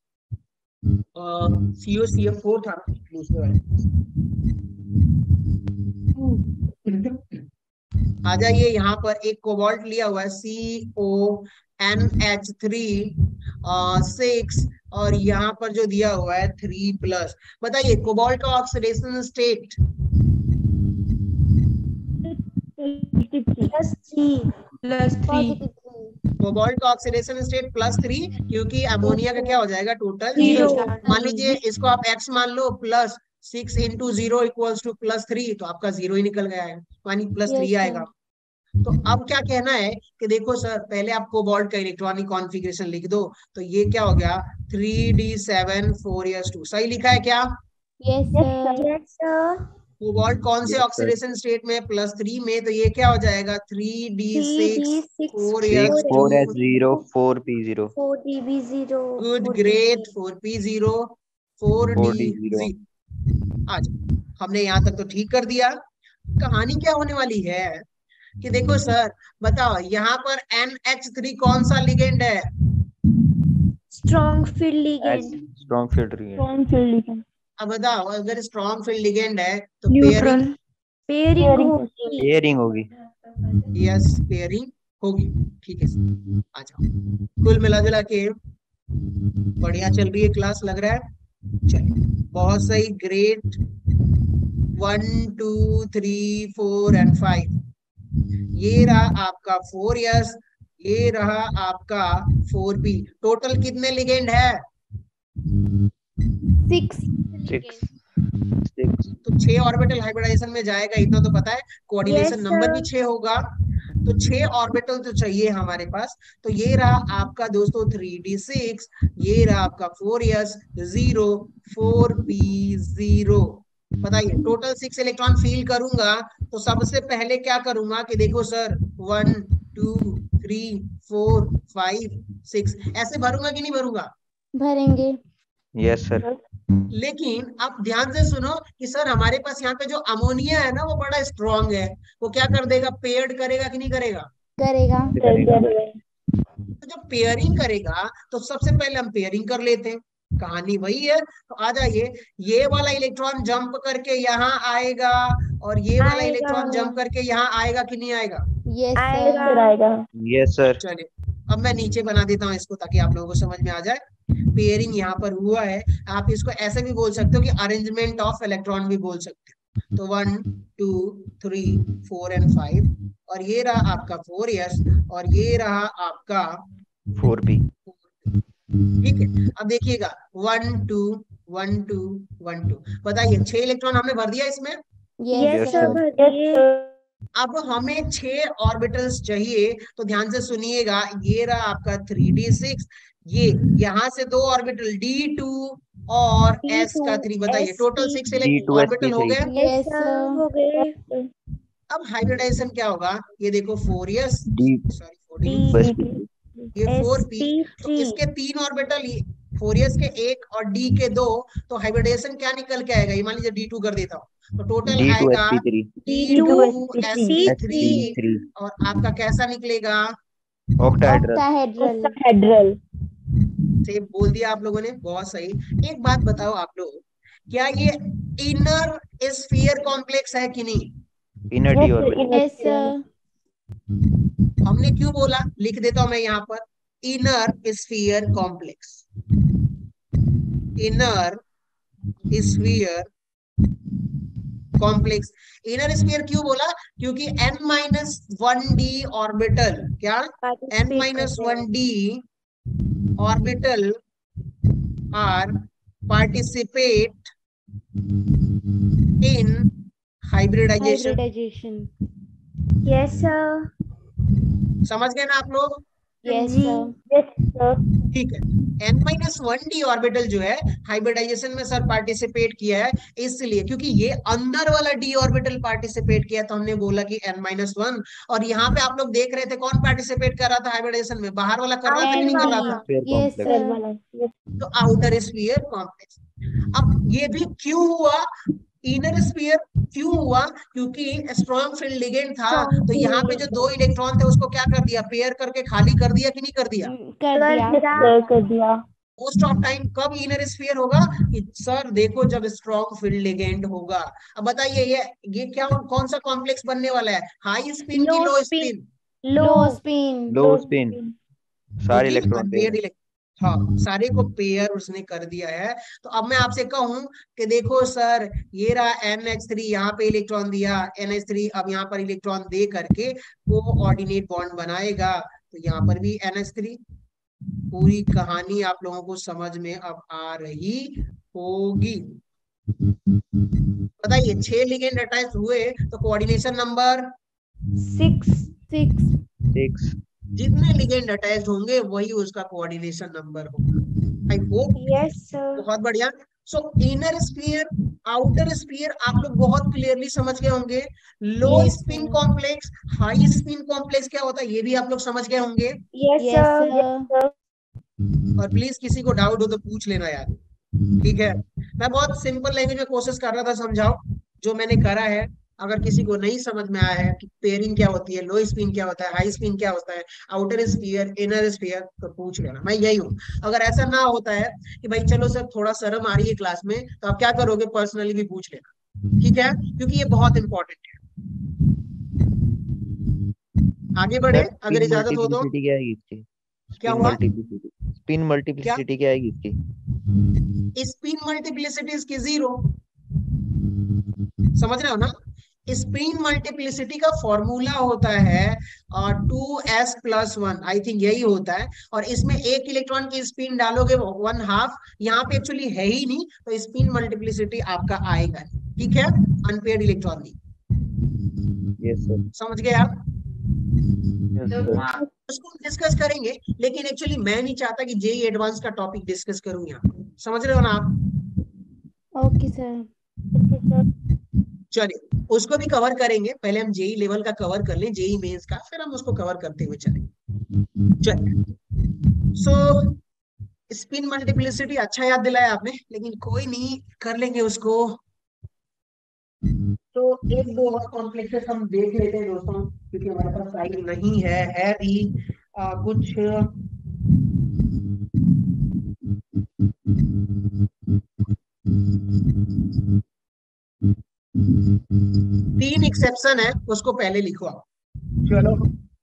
Speaker 1: CO C F four था दूसरे वाले। आ जाइए, यहाँ पर एक कोबाल्ट लिया हुआ है C O N H three six और यहाँ पर जो दिया हुआ है थ्री प्लस। बताइए कोबाल्ट का oxidation state?
Speaker 2: Plus three.
Speaker 5: Plus three.
Speaker 3: Positive three,
Speaker 1: cobalt का ऑक्सीडेशन स्टेट प्लस थ्री, क्योंकि अमोनिया का क्या हो जाएगा? Total
Speaker 2: Zero.
Speaker 1: जीरो। मान लीजिए इसको आप एक्स मान लो, plus six into zero equals to plus three, तो आपका जीरो ही निकल गया है, यानी प्लस
Speaker 3: Yes,
Speaker 1: थ्री
Speaker 3: sir.
Speaker 1: आएगा। तो अब क्या कहना है कि देखो सर, पहले आप कोबाल्ट का इलेक्ट्रॉनिक कॉन्फ़िगरेशन लिख दो, तो ये क्या हो गया? Three D seven four S two. सही लिखा है क्या?
Speaker 3: Yes sir,
Speaker 2: Yes sir.
Speaker 1: Cobalt कौन से
Speaker 6: Yes, sir.
Speaker 1: ऑक्सीडेशन स्टेट में? प्लस थ्री में, तो ये क्या हो जाएगा? Three D
Speaker 2: Three
Speaker 1: six
Speaker 2: D six
Speaker 1: four
Speaker 6: six
Speaker 1: S
Speaker 6: four S
Speaker 1: two.
Speaker 6: Zero four P zero
Speaker 2: four D B zero.
Speaker 1: Good,
Speaker 2: four D B
Speaker 1: great. Four P zero four
Speaker 6: four
Speaker 1: D
Speaker 6: D zero.
Speaker 1: आज हमने यहाँ तक तो ठीक कर दिया। कहानी क्या होने वाली है कि देखो सर, बताओ यहाँ पर एन एच थ्री कौन सा लिगेंड है?
Speaker 2: Strong field ligand.
Speaker 6: Strong field ligand.
Speaker 2: Strong field ligand.
Speaker 1: अब बताओ, अगर स्ट्रॉन्ग फील्ड लिगेंड है तो
Speaker 5: Neutral.
Speaker 2: Pairing होगी.
Speaker 6: पेयरिंग होगी।
Speaker 1: यस, पेयरिंग होगी। ठीक है, आ जाओ। कुल मिला जुला के बढ़िया चल रही है क्लास, लग रहा है? चलिए बहुत सही, great. One two three four and five, ये रहा आपका फोर यस, ये रहा आपका फोर पी। टोटल कितने लिगेंड है?
Speaker 3: सिक्स।
Speaker 6: सिक्स सिक्स
Speaker 1: तो छह ऑर्बिटल हाइब्रिडाइजेशन में जाएगा, इतना तो पता है। Coordination
Speaker 2: Yes,
Speaker 1: number
Speaker 2: sir.
Speaker 1: भी छह होगा, तो छह ऑर्बिटल तो चाहिए हमारे पास। तो ये रहा आपका दोस्तों थ्री डी सिक्स, ये रहा आपका four S zero four P zero. बताइए टोटल सिक्स इलेक्ट्रॉन फील करूंगा तो सबसे पहले क्या करूंगा कि देखो sir one two three four five six ऐसे भरूंगा कि नहीं भरूंगा?
Speaker 3: भरेंगे।
Speaker 6: Yes sir.
Speaker 1: लेकिन आप ध्यान से सुनो कि सर हमारे पास यहाँ पे जो अमोनिया है ना वो बड़ा स्ट्रांग है, वो क्या कर देगा, पेयर्ड करेगा कि नहीं करेगा?
Speaker 3: करेगा।
Speaker 1: तो जब पेयरिंग करेगा तो सबसे पहले हम पेयरिंग कर लेते हैं, कहानी वही है। तो आ जाइए, ये वाला इलेक्ट्रॉन जंप करके यहाँ आएगा और ये वाला
Speaker 2: आएगा।
Speaker 1: इलेक्ट्रॉन जंप करके यहाँ आएगा कि नहीं आएगा?
Speaker 3: यस
Speaker 2: आएगा।
Speaker 3: सर।
Speaker 6: Yes sir.
Speaker 1: चलिए अब मैं नीचे बना देता हूँ इसको ताकि आप लोगों को समझ में आ जाए। पेयरिंग यहाँ पर हुआ है, आप इसको ऐसे भी बोल सकते हो कि अरेंजमेंट ऑफ इलेक्ट्रॉन भी बोल सकते हो। तो one two three four and five, और ये रहा आपका फोर एस और ये रहा आपका
Speaker 6: फोर पी।
Speaker 1: ठीक है। अब देखिएगा one two one two one two, बताइए छह इलेक्ट्रॉन हमने भर दिया इसमें।
Speaker 3: Yes
Speaker 2: Yes, sir.
Speaker 3: सर।
Speaker 2: भरिए।
Speaker 1: अब हमें छह ऑर्बिटल्स चाहिए, तो ध्यान से सुनिएगा, ये रहा आपका थ्री डी सिक्स, ये यहाँ से दो ऑर्बिटल डी टू और
Speaker 2: D
Speaker 1: एस का
Speaker 2: two,
Speaker 1: थ्री। बताइए
Speaker 2: S
Speaker 1: टोटल
Speaker 2: P.
Speaker 1: Six
Speaker 6: D two,
Speaker 1: orbital हो
Speaker 6: S P
Speaker 1: गए।
Speaker 6: three.
Speaker 3: Yes
Speaker 2: Yes, sir.
Speaker 3: Sir.
Speaker 2: हो गए।
Speaker 1: अब हाइब्रिडाइजेशन क्या होगा, ये देखो four S
Speaker 6: D
Speaker 1: sorry four D,
Speaker 6: बस
Speaker 2: D.
Speaker 1: ये फोर
Speaker 2: S
Speaker 1: पी,
Speaker 2: P
Speaker 1: तो
Speaker 2: three.
Speaker 1: इसके तीन ऑर्बिटल, फोर एस के एक और डी के दो, तो हाइब्रिडेशन क्या निकल के आएगा, ये मान लीजिए डी टू कर देता हूँ, तो टोटल
Speaker 6: D two
Speaker 1: आएगा
Speaker 6: S P three.
Speaker 1: D
Speaker 2: D
Speaker 1: two
Speaker 2: two
Speaker 1: S
Speaker 2: S
Speaker 1: P
Speaker 2: P
Speaker 1: three
Speaker 6: S P three.
Speaker 1: और आपका कैसा निकलेगा,
Speaker 6: Octahedral.
Speaker 3: ऑक्टाहेड्रल।
Speaker 1: से बोल दिया आप लोगों ने, बहुत सही। एक बात बताओ आप लोग, क्या ये इनर स्फीयर कॉम्प्लेक्स है कि नहीं?
Speaker 6: Inner D orbital.
Speaker 3: Yes sir.
Speaker 1: हमने क्यों बोला, लिख देता हूं मैं यहाँ पर, inner sphere complex. Inner sphere complex, inner sphere क्यों बोला, क्योंकि n minus one D orbital, क्या n minus one D orbital are participate in hybridization.
Speaker 3: Hybridization.
Speaker 2: Yes, sir.
Speaker 1: समझ गए ना आप लोग?
Speaker 3: यस
Speaker 2: जी।
Speaker 3: सर।
Speaker 1: ठीक है, n minus one D orbital जो है हाइब्रिडाइजेशन में सर पार्टिसिपेट किया है, इसलिए क्योंकि ये अंदर वाला डी ऑर्बिटल पार्टिसिपेट किया, तो हमने बोला कि n माइनस वन। और यहाँ पे आप लोग देख रहे थे कौन पार्टिसिपेट कर रहा था हाइब्रिडाइजेशन में, बाहर वाला कर रहा था कि नहीं कर रहा था?
Speaker 6: Sphere
Speaker 3: yes
Speaker 6: complex.
Speaker 3: सर।
Speaker 1: तो आउटर स्फीयर कॉम्प्लेक्स। अब ये भी क्यों हुआ, इनर स्फीयर क्यों हुआ, क्योंकि स्ट्रॉन्ग फील्ड लिगेंड था,
Speaker 2: Strong
Speaker 1: तो यहाँ पे जो दो इलेक्ट्रॉन थे उसको क्या कर दिया, पेयर करके खाली कर दिया कि नहीं कर दिया?
Speaker 3: कर दिया।
Speaker 2: दिया।
Speaker 3: कर दिया।
Speaker 1: मोस्ट ऑफ टाइम कब इनर स्फीयर होगा, कि सर देखो जब स्ट्रॉन्ग फील्ड लिगेंड होगा। अब बताइए ये ये क्या, कौन सा कॉम्प्लेक्स बनने वाला है, हाई स्पिन की
Speaker 2: Low
Speaker 1: low
Speaker 2: spin.
Speaker 1: Spin?
Speaker 3: Low spin.
Speaker 6: Low spin. सारे इलेक्ट्रॉन
Speaker 1: पेयर इलेक्ट्रॉन, हाँ सारे को पेयर उसने कर दिया है। तो अब मैं आपसे कहूं कि देखो सर ये रहा एन एच थ्री, यहाँ पे इलेक्ट्रॉन दिया एन एच थ्री, अब यहाँ पर इलेक्ट्रॉन दे करके वो ऑर्डिनेट बॉन्ड बनाएगा, तो यहाँ पर भी एन एच थ्री। पूरी कहानी आप लोगों को समझ में अब आ रही होगी। बताइए छह लिगेंड अटैच हुए तो coordination number
Speaker 2: Six.
Speaker 3: Six.
Speaker 6: Six.
Speaker 1: जितने लिगेंड अटैच होंगे वही उसका कोऑर्डिनेशन नंबर होगा। I hope,
Speaker 2: Yes, sir.
Speaker 1: बहुत बढ़िया। So inner sphere outer sphere आप लोग बहुत क्लियरली समझ गए होंगे। Low
Speaker 3: Yes,
Speaker 1: spin
Speaker 3: sir.
Speaker 1: Complex, high spin complex क्या होता है ये भी आप लोग समझ गए होंगे।
Speaker 2: Yes,
Speaker 3: yes
Speaker 2: sir.
Speaker 3: सर।
Speaker 1: और प्लीज किसी को डाउट हो तो पूछ लेना यार, ठीक है। मैं बहुत सिंपल लैंग्वेज में कोशिश कर रहा था समझाओ, जो मैंने करा है। अगर किसी को नहीं समझ में आया है कि पेयरिंग क्या होती है, लो स्पिन क्या होता है, हाई स्पिन क्या होता है, आउटर स्फीयर इनर स्फीयर, तो पूछ लेना, मैं यही हूँ। अगर ऐसा ना होता है कि भाई चलो सर थोड़ा शर्म आ रही है क्लास में, तो आप क्या करोगे, पर्सनली भी पूछ लेना, ठीक है, क्योंकि ये बहुत इंपॉर्टेंट है। आगे बढ़े
Speaker 6: Sir,
Speaker 1: अगर
Speaker 6: spin
Speaker 1: इजाजत हो तो।
Speaker 6: multiplicity क्या आएगी इसकी?
Speaker 1: क्या
Speaker 6: Spin
Speaker 1: हुआ?
Speaker 6: multiplicity. Spin multiplicity क्या आएगी इसकी?
Speaker 1: स्पिन मल्टीप्लिसिटी इसकी जीरो। समझ रहे हो ना? स्पिन मल्टीप्लिसिटी का फॉर्मूला होता है two S plus one, I think यही होता है। और इसमें एक इलेक्ट्रॉन की स्पिन डालोगे वन हाफ, यहाँ पे एक्चुअली है ही नहीं, तो स्पिन मल्टीप्लिसिटी आपका आएगा। ठीक है, अनपेयर्ड इलेक्ट्रॉन की।
Speaker 6: Yes, sir.
Speaker 1: समझ गए आप?
Speaker 6: Yes, sir.
Speaker 1: उसको डिस्कस करेंगे, लेकिन एक्चुअली मैं नहीं चाहता कि जेई एडवांस का टॉपिक डिस्कस करूं यहाँ। समझ रहे हो ना आप?
Speaker 3: Okay sir.
Speaker 1: चलिए उसको भी कवर करेंगे, पहले हम जेई लेवल का कवर कर लें, जेई मेंस का, फिर हम उसको कवर करते हुए चलेंगे। चलिए, सो स्पिन मल्टीप्लिसिटी अच्छा याद दिलाया आपने, लेकिन कोई नहीं, कर लेंगे उसको। तो एक दो और कॉम्प्लेक्सेस हम देख लेते हैं दोस्तों, क्योंकि हमारे पास टाइम नहीं है है भी आ, कुछ तीन एक्सेप्शन है, उसको पहले लिखो आप। चलो,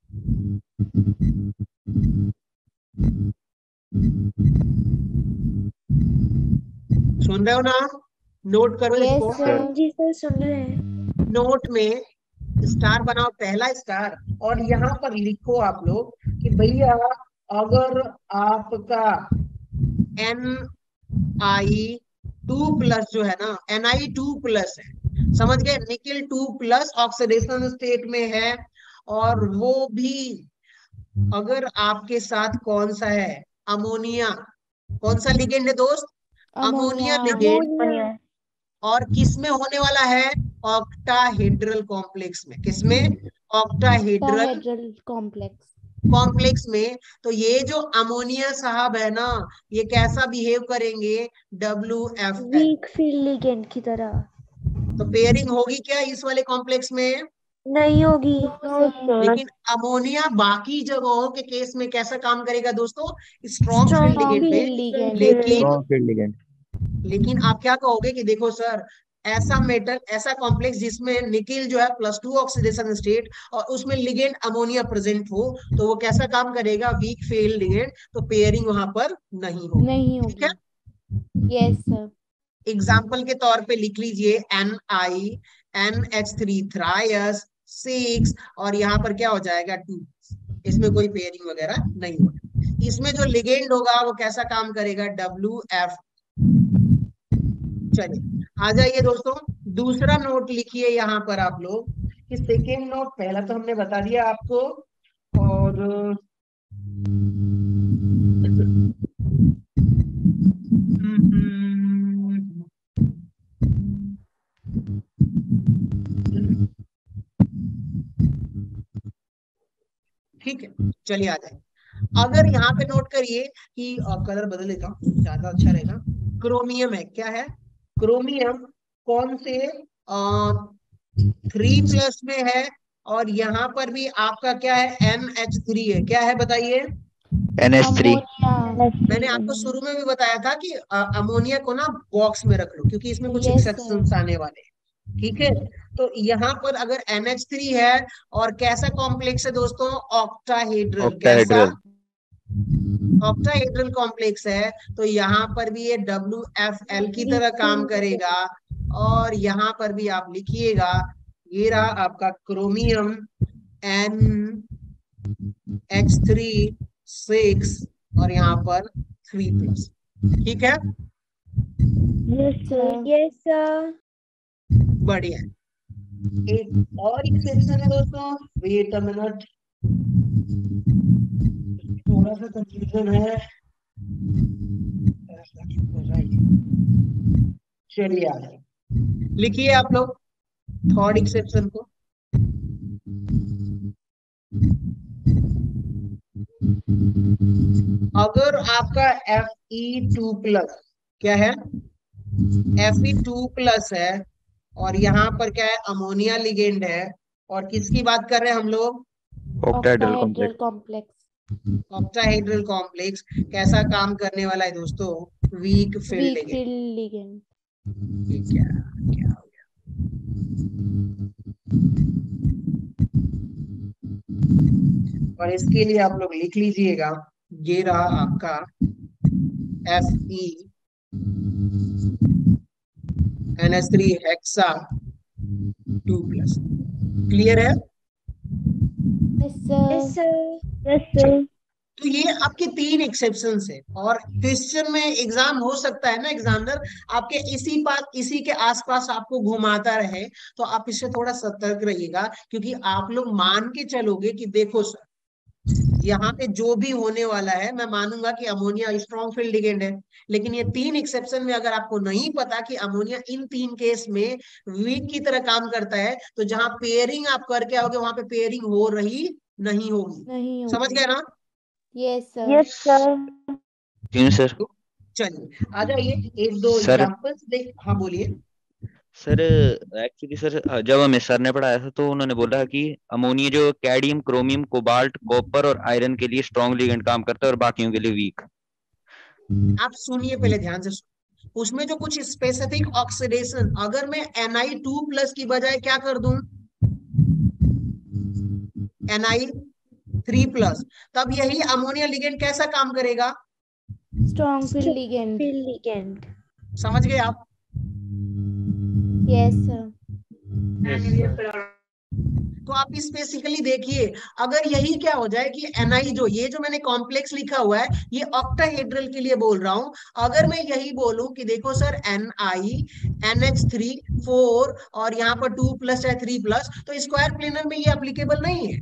Speaker 1: सुन रहे हो ना? नोट करो
Speaker 3: Yes,
Speaker 1: इसको।
Speaker 3: sir.
Speaker 2: जी सर सुन रहे हैं।
Speaker 1: नोट में स्टार बनाओ, पहला स्टार, और यहाँ पर लिखो आप लोग कि भैया अगर आपका एन आई टू प्लस जो है ना, एन आई टू प्लस है, समझ गए? Nickel two plus oxidation state में है, और वो भी अगर आपके साथ कौन सा है, अमोनिया, कौन सा लिगेंड है दोस्त? Ammonia
Speaker 3: Ammonia.
Speaker 1: लिगेंड, और किसमें होने वाला है? ऑक्टाहेड्रल कॉम्प्लेक्स में। किसमें? Octahedral
Speaker 3: Tetrahedral complex.
Speaker 1: कॉम्प्लेक्स में। तो ये जो अमोनिया साहब है ना, ये कैसा बिहेव करेंगे? W F L.
Speaker 2: Weak field ligand की तरह।
Speaker 1: तो पेयरिंग होगी क्या इस वाले कॉम्प्लेक्स में?
Speaker 2: नहीं होगी।
Speaker 1: लेकिन अमोनिया बाकी जगहों के केस में कैसा काम करेगा दोस्तों? Strong
Speaker 2: Strong
Speaker 1: field ligand
Speaker 3: field
Speaker 1: में।
Speaker 3: ligand.
Speaker 1: लेकिन
Speaker 6: Strong field ligand.
Speaker 1: लेकिन आप क्या कहोगे कि देखो सर, ऐसा मेटल, ऐसा कॉम्प्लेक्स जिसमें निकेल जो है प्लस टू ऑक्सीडेशन स्टेट और उसमें लिगेंड अमोनिया प्रेजेंट हो, तो वो कैसा काम करेगा? Weak field ligand. तो पेयरिंग वहां पर नहीं होगी।
Speaker 3: नहीं
Speaker 1: ठीक है,
Speaker 3: होगी। Yes, sir.
Speaker 1: एग्जाम्पल के तौर पे लिख लीजिए N I N H three thrice six, और यहाँ पर क्या हो जाएगा? टू। इसमें कोई पेयरिंग वगैरह नहीं होगा। इसमें जो लिगेंड होगा वो कैसा काम करेगा? W F. चलिए आ जाइए दोस्तों, दूसरा नोट लिखिए यहाँ पर आप लोग कि सेकेंड नोट, पहला तो हमने बता दिया आपको, और ठीक है, चलिए आ जाए। अगर यहाँ पे नोट करिए कि कलर बदल लेता हूँ, ज्यादा अच्छा रहेगा। क्रोमियम है, क्या है? क्रोमियम कौन से थ्री प्लस में है, और यहाँ पर भी आपका क्या है? एन एच थ्री है। क्या है बताइए?
Speaker 6: N H three.
Speaker 3: Ammonia.
Speaker 1: मैंने आपको शुरू में भी बताया था कि अमोनिया को ना बॉक्स में रख लो, क्योंकि इसमें कुछ
Speaker 3: Yes,
Speaker 1: एक्सेप्शंस आने वाले हैं। ठीक है, तो यहाँ पर अगर एन एच थ्री है, और कैसा कॉम्प्लेक्स है दोस्तों? ऑक्टाहेड्रल। कैसा?
Speaker 6: Octahedral.
Speaker 1: ऑक्टाहेड्रल कॉम्प्लेक्स है, तो यहाँ पर भी ये डब्ल्यू एफ एल की तरह काम करेगा। और यहाँ पर भी आप लिखिएगा, ये रहा आपका chromium N H three six, और यहाँ पर थ्री प्लस। ठीक है,
Speaker 3: Yes, sir.
Speaker 2: Yes sir.
Speaker 1: बढ़िया। एक और एक्सेप्शन है दोस्तों, वेट अ मिनट, थोड़ा सा कंफ्यूजन है। चलिए आ जाए, लिखिए आप लोग थर्ड एक्सेप्शन को। अगर आपका एफ ई टू प्लस, क्या है? एफ ई टू प्लस है, और यहाँ पर क्या है? अमोनिया लिगेंड है, और किसकी बात कर रहे हैं हम लोग?
Speaker 6: Octahedral
Speaker 3: Octahedral
Speaker 6: complex.
Speaker 3: complex.
Speaker 1: Octahedral complex कैसा काम करने वाला है दोस्तों? Weak field
Speaker 3: Weak
Speaker 1: ligand.
Speaker 3: field ligand.
Speaker 1: ये क्या क्या हो गया? और इसके लिए आप लोग लिख लीजिएगा, ये रहा आपका F E N H three hexa two plus. Clear है?
Speaker 3: Yes, sir.
Speaker 2: Yes, sir.
Speaker 3: Yes, sir.
Speaker 1: तो ये आपके तीन एक्सेप्शन है और क्वेश्चन में एग्जाम हो सकता है ना, एग्जामिनर आपके इसी पास इसी के आसपास आपको घुमाता रहे, तो आप इससे थोड़ा सतर्क रहिएगा, क्योंकि आप लोग मान के चलोगे कि देखो सर यहाँ पे जो भी होने वाला है मैं मानूंगा कि अमोनिया स्ट्रॉन्ग फील्ड लिगेंड है, लेकिन ये तीन एक्सेप्शन में अगर आपको नहीं पता कि अमोनिया इन तीन केस में वीक की तरह काम करता है, तो जहां पेयरिंग आप करके आओगे वहां पे पेयरिंग हो रही नहीं होगी।
Speaker 3: नहीं
Speaker 1: समझ
Speaker 3: होगी।
Speaker 1: गए ना?
Speaker 3: Yes, sir.
Speaker 5: Yes, sir.
Speaker 6: क्यों सर?
Speaker 1: चलिए आ जाइए, एक दो
Speaker 6: सर-
Speaker 1: एग्जांपल्स देख। हाँ बोलिए।
Speaker 6: सर एक्चुअली सर जब हमें सर ने पढ़ाया था तो उन्होंने बोला कि अमोनिया जो कैडमियम, क्रोमियम, कोबाल्ट, कॉपर और आयरन के लिए स्ट्रॉन्ग लिगेंड काम करता है और बाकियों के लिए वीक।
Speaker 1: आप सुनिए पहले ध्यान से सुनिए। उसमें जो कुछ स्पेसिफिक ऑक्सीडेशन, अगर मैं एन आई टू प्लस की बजाय क्या कर दूं एन आई थ्री प्लस, तब यही अमोनिया लिगेंड कैसा काम करेगा?
Speaker 3: Strong field ligand.
Speaker 2: Field ligand.
Speaker 1: समझ गए आप?
Speaker 3: Yes, sir.
Speaker 1: तो आप इस बेसिकली देखिए, अगर यही क्या हो जाए कि एन आई जो ये जो मैंने कॉम्प्लेक्स लिखा हुआ है ये ऑक्टाहेड्रल के लिए बोल रहा हूं, अगर मैं यही बोलूं कि देखो sir N I N H three four और यहाँ पर टू प्लस या थ्री प्लस, तो स्क्वायर प्लेनर में ये एप्लीकेबल नहीं है।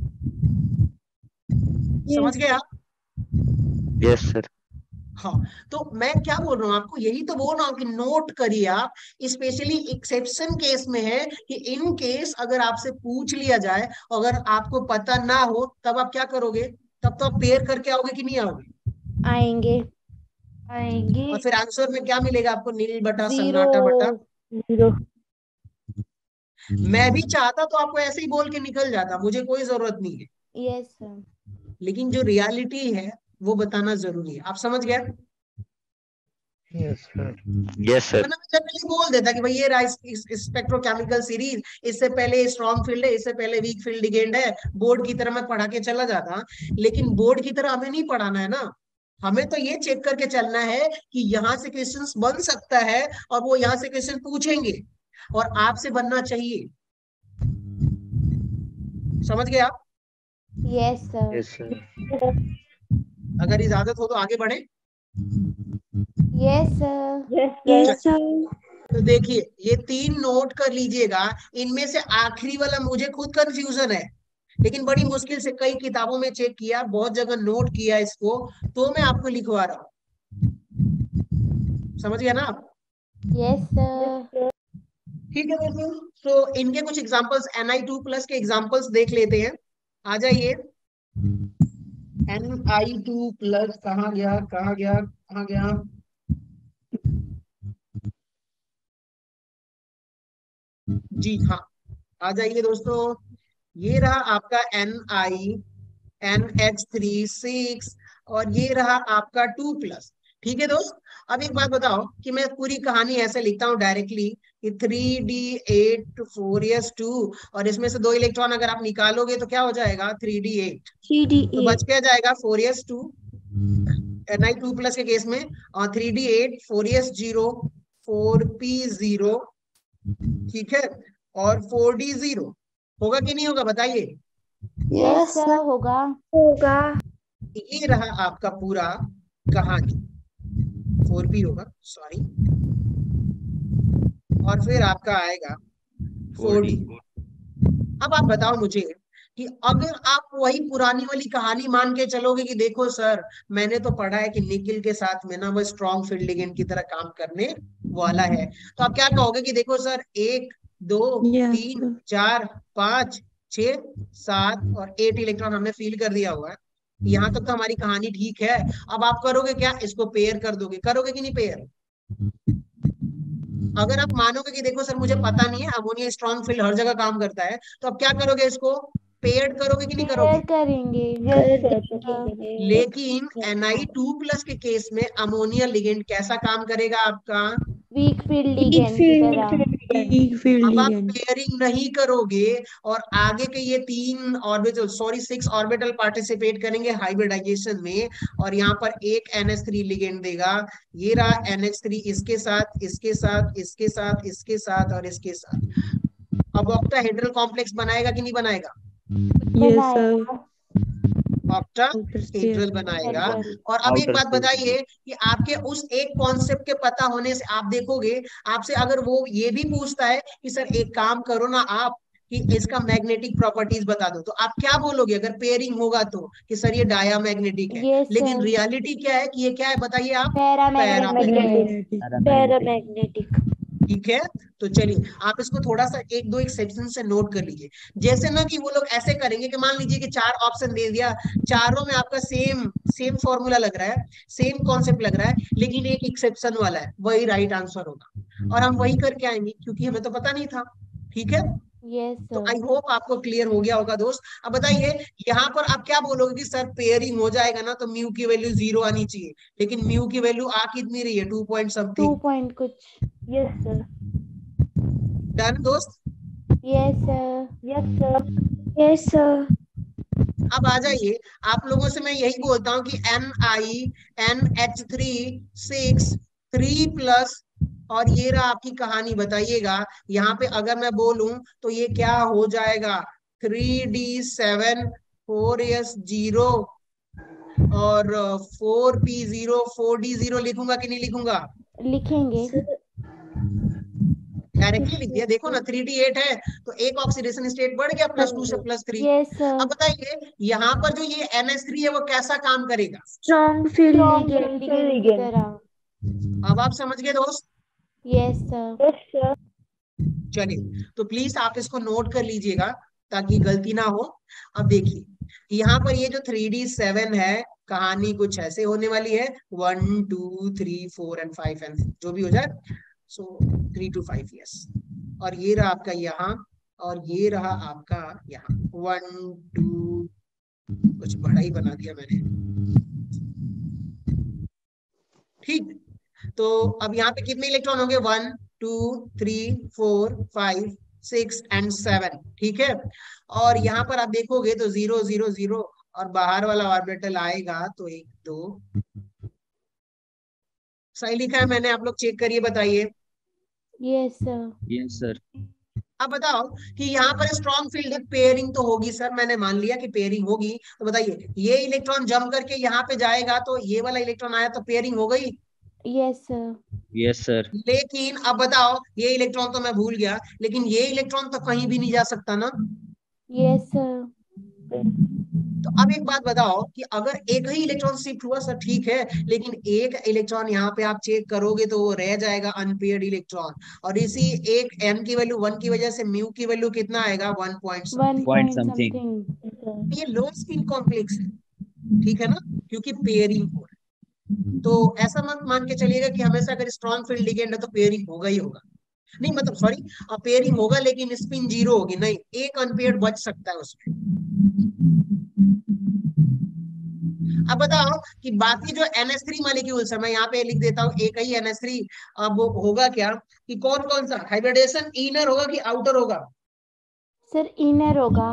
Speaker 1: समझ गए आप?
Speaker 6: Yes sir.
Speaker 1: हाँ, तो मैं क्या बोल रहा हूँ आपको, यही तो बोल रहा हूँ कि नोट करिए आप, स्पेशली एक्सेप्शन केस में है कि इन केस अगर आपसे पूछ लिया जाए, अगर आपको पता ना हो तब आप क्या करोगे? तब तो आप पेयर करके आओगे कि नहीं आओगे?
Speaker 3: आएंगे।
Speaker 2: आएंगे।
Speaker 1: और फिर आंसर में क्या मिलेगा आपको? नील बटा
Speaker 3: Zero.
Speaker 1: सन्नाटा बटा।
Speaker 3: Zero.
Speaker 1: मैं भी चाहता तो आपको ऐसे ही बोल के निकल जाता, मुझे कोई जरूरत नहीं है,
Speaker 3: Yes, sir.
Speaker 1: लेकिन जो रियलिटी है वो बताना जरूरी है। आप समझ गए?
Speaker 6: Yes sir. Yes sir.
Speaker 1: मैं जनरली बोल देता कि भाई ये रहा स्पेक्ट्रोकेमिकल सीरीज, इससे पहले स्ट्रॉन्ग फील्ड है, इससे पहले वीक फील्ड लिगेंड है, बोर्ड की तरह मैं पढ़ा के चला जाता। लेकिन बोर्ड की तरह हमें नहीं पढ़ाना है ना, हमें तो ये चेक करके चलना है कि यहाँ से क्वेश्चंस बन सकता है और वो यहाँ से क्वेश्चन पूछेंगे और आपसे बनना चाहिए। समझ गए आप?
Speaker 3: Yes, sir.
Speaker 6: Yes sir.
Speaker 1: अगर इजाजत हो तो आगे बढ़े।
Speaker 3: Yes, sir.
Speaker 2: Yes, sir.
Speaker 1: तो देखिए ये तीन नोट कर लीजिएगा, इनमें से आखिरी वाला मुझे खुद कंफ्यूजन है, लेकिन बड़ी मुश्किल से कई किताबों में चेक किया, बहुत जगह नोट किया इसको, तो मैं आपको लिखवा रहा हूँ। समझ गया ना आप?
Speaker 3: Yes, sir.
Speaker 1: ठीक है दोस्तों, तो इनके कुछ examples N I two plus के एग्जांपल्स देख लेते हैं। आ जाइए, एन आई टू प्लस कहाँ गया कहाँ गया कहाँ गया जी हाँ, आ जाइए दोस्तों, ये रहा आपका N I N H three six और ये रहा आपका टू प्लस। ठीक है दोस्त, अब एक बात बताओ कि मैं पूरी कहानी ऐसे लिखता हूँ डायरेक्टली कि three D eight four S two और इसमें से दो इलेक्ट्रॉन अगर आप निकालोगे तो क्या हो जाएगा? Three D eight.
Speaker 2: Three D
Speaker 1: तो बच क्या जाएगा? Four S two N I two plus के केस में, और three D eight four S zero four P zero, ठीक है, और फोर डी जीरो। होगा कि नहीं होगा बताइए?
Speaker 3: Yes, sir. होगा।
Speaker 2: होगा।
Speaker 1: ये रहा आपका पूरा कहानी, फोर पी होगा, सॉरी, और फिर आपका आएगा फोर डी। अब आप बताओ मुझे कि अगर आप वही पुरानी वाली कहानी मान के चलोगे कि देखो सर मैंने तो पढ़ा है कि निकिल के साथ में ना वो स्ट्रॉन्ग फील्ड लिगेंड की तरह काम करने वाला है, तो आप क्या कहोगे कि देखो सर एक दो
Speaker 2: Yes,
Speaker 1: तीन
Speaker 2: sir.
Speaker 1: चार पांच छह सात और एट इलेक्ट्रॉन हमने फील कर दिया हुआ है, यहाँ तक तो हमारी कहानी ठीक है। अब आप करोगे क्या? इसको पेयर कर दोगे, करोगे कि नहीं पेयर? अगर आप मानोगे कि देखो सर मुझे पता नहीं है अमोनिया स्ट्रॉन्ग फील्ड हर जगह काम करता है, तो अब क्या करोगे? इसको पेयर्ड करोगे कि नहीं करोगे?
Speaker 3: Pair करेंगे।
Speaker 2: Yes,
Speaker 1: लेकिन एन आई टू प्लस के केस में अमोनिया लिगेंड कैसा काम करेगा आपका?
Speaker 3: Weak field
Speaker 2: Weak
Speaker 3: ligand की
Speaker 2: field
Speaker 3: तरह।
Speaker 5: वीक फील्ड
Speaker 1: अब आप
Speaker 5: लिगेंड।
Speaker 1: पेयरिंग नहीं करोगे और आगे के ये तीन orbital sorry six orbital participate करेंगे हाइब्रिडाइजेशन में, और यहाँ पर एक एन एच थ्री लिगेंड देगा। ये रहा एन एच थ्री इसके साथ इसके साथ इसके साथ इसके साथ और इसके साथ। अब ऑक्टाहेड्रल कॉम्प्लेक्स बनाएगा कि नहीं बनाएगा?
Speaker 5: Yes sir.
Speaker 1: ऑक्टाहेड्रल बनाएगा। और अब एक
Speaker 6: Outer
Speaker 1: बात
Speaker 6: space
Speaker 1: बताइए कि आपके उस एक कॉन्सेप्ट के पता होने से आप देखोगे, आपसे अगर वो ये भी पूछता है कि सर एक काम करो ना आप कि इसका मैग्नेटिक प्रॉपर्टीज बता दो, तो आप क्या बोलोगे अगर पेयरिंग होगा तो? कि सर ये डायामैग्नेटिक है।
Speaker 3: Yes,
Speaker 1: लेकिन
Speaker 3: sir.
Speaker 1: रियलिटी क्या है कि ये क्या है बताइए आप?
Speaker 3: पैरामैग्नेटिक।
Speaker 2: पैरामैग्नेटिक।
Speaker 1: ठीक है, तो चलिए आप इसको थोड़ा सा एक दो एक्सेप्शन से नोट कर लीजिए। जैसे ना कि वो लोग ऐसे करेंगे कि मान लीजिए कि चार ऑप्शन दे दिया, चारों में आपका सेम सेम फॉर्मूला लग रहा है, सेम कॉन्सेप्ट लग रहा है, लेकिन एक एक्सेप्शन वाला है, वही राइट आंसर होगा और हम वही करके आएंगे क्योंकि हमें तो पता नहीं था। ठीक है,
Speaker 3: Yes,
Speaker 1: तो
Speaker 3: sir.
Speaker 1: आई होप आपको क्लियर हो गया होगा दोस्त। अब बताइए यहाँ पर आप क्या बोलोगे कि सर पेयरिंग हो जाएगा ना तो म्यू की वैल्यू जीरो आनी चाहिए, लेकिन म्यू की वैल्यू आ कितनी रही है? Two point
Speaker 3: Two
Speaker 1: something.
Speaker 3: point कुछ. Yes, sir.
Speaker 1: डन दोस्त?
Speaker 3: Yes, sir. Yes, sir.
Speaker 2: Yes sir.
Speaker 1: अब आ जाइए, आप लोगों से मैं यही बोलता हूँ कि N I N H three six three plus और ये रहा आपकी कहानी। बताइएगा यहाँ पे अगर मैं बोलूं तो ये क्या हो जाएगा? Three D seven four S zero और four P zero four D zero लिखूंगा कि नहीं लिखूंगा?
Speaker 3: लिखेंगे.
Speaker 1: डायरेक्टली लिख दिया। देखो ना थ्री डी एट है तो एक ऑक्सीडेशन स्टेट बढ़ गया प्लस टू से प्लस थ्री।
Speaker 3: Yes, sir.
Speaker 1: अब बताइए यहाँ पर जो ये एन एच थ्री है वो कैसा काम करेगा?
Speaker 2: Strong field
Speaker 3: Strong
Speaker 2: ligand.
Speaker 3: ligand की तरह.
Speaker 1: अब आप समझ गए दोस्त?
Speaker 3: Yes, sir.
Speaker 1: चलिए तो प्लीज आप इसको नोट कर लीजिएगा ताकि गलती ना हो। अब देखिए यहाँ पर ये जो थ्री डी सेवन है, कहानी कुछ ऐसे होने वाली है, one two three four and five and जो भी हो जाए, so three two five yes. और ये रहा आपका यहाँ और ये रहा आपका यहाँ, वन टू, कुछ बड़ा ही बना दिया मैंने। ठीक, तो अब यहाँ पे कितने इलेक्ट्रॉन होंगे? One two three four five six and seven. ठीक है, और यहाँ पर आप देखोगे तो जीरो जीरो जीरो और बाहर वाला ऑर्बिटल आएगा तो एक दो। सही लिखा है मैंने? आप लोग चेक करिए बताइए।
Speaker 3: Yes, sir.
Speaker 6: Yes sir.
Speaker 1: अब बताओ कि यहाँ पर स्ट्रॉन्ग फील्ड है, पेयरिंग तो होगी सर, मैंने मान लिया कि पेयरिंग होगी। तो बताइए ये इलेक्ट्रॉन जम करके यहाँ पे जाएगा तो ये वाला इलेक्ट्रॉन आया तो पेयरिंग हो गई।
Speaker 3: Yes, sir.
Speaker 6: Yes sir.
Speaker 1: लेकिन अब बताओ ये इलेक्ट्रॉन तो मैं भूल गया, लेकिन ये इलेक्ट्रॉन तो कहीं भी नहीं जा सकता ना।
Speaker 3: Yes, sir.
Speaker 1: तो अब एक बात बताओ कि अगर एक ही इलेक्ट्रॉन शिफ्ट हुआ सर ठीक है, लेकिन एक इलेक्ट्रॉन यहाँ पे आप चेक करोगे तो वो रह जाएगा अनपेयर्ड इलेक्ट्रॉन, और इसी एक एन की वैल्यू वन की वजह से म्यू की वैल्यू कितना आएगा? One point
Speaker 3: One
Speaker 1: something.
Speaker 6: Point
Speaker 3: point
Speaker 6: something.
Speaker 3: something.
Speaker 1: ये लो स्पिन कॉम्प्लेक्स है, ठीक है ना, क्योंकि पेयरिंग हो रहा है। तो ऐसा मत मान के चलिएगा कि हमेशा अगर स्ट्रॉन्ग फील्ड लिगेंड है तो पेयरिंग होगा ही होगा, नहीं मतलब सॉरी पेयरिंग होगा लेकिन स्पिन जीरो होगी, नहीं, एक अनपेयर्ड बच सकता है उसमें। अब बताओ कि बाकी जो एन एच थ्री मॉलिक्यूल्स है, मैं यहाँ पे लिख देता हूँ एक ही एन एच थ्री। अब होगा क्या कि कौन कौन सा हाइब्रिडेशन इनर होगा कि आउटर होगा?
Speaker 3: सर इनर होगा.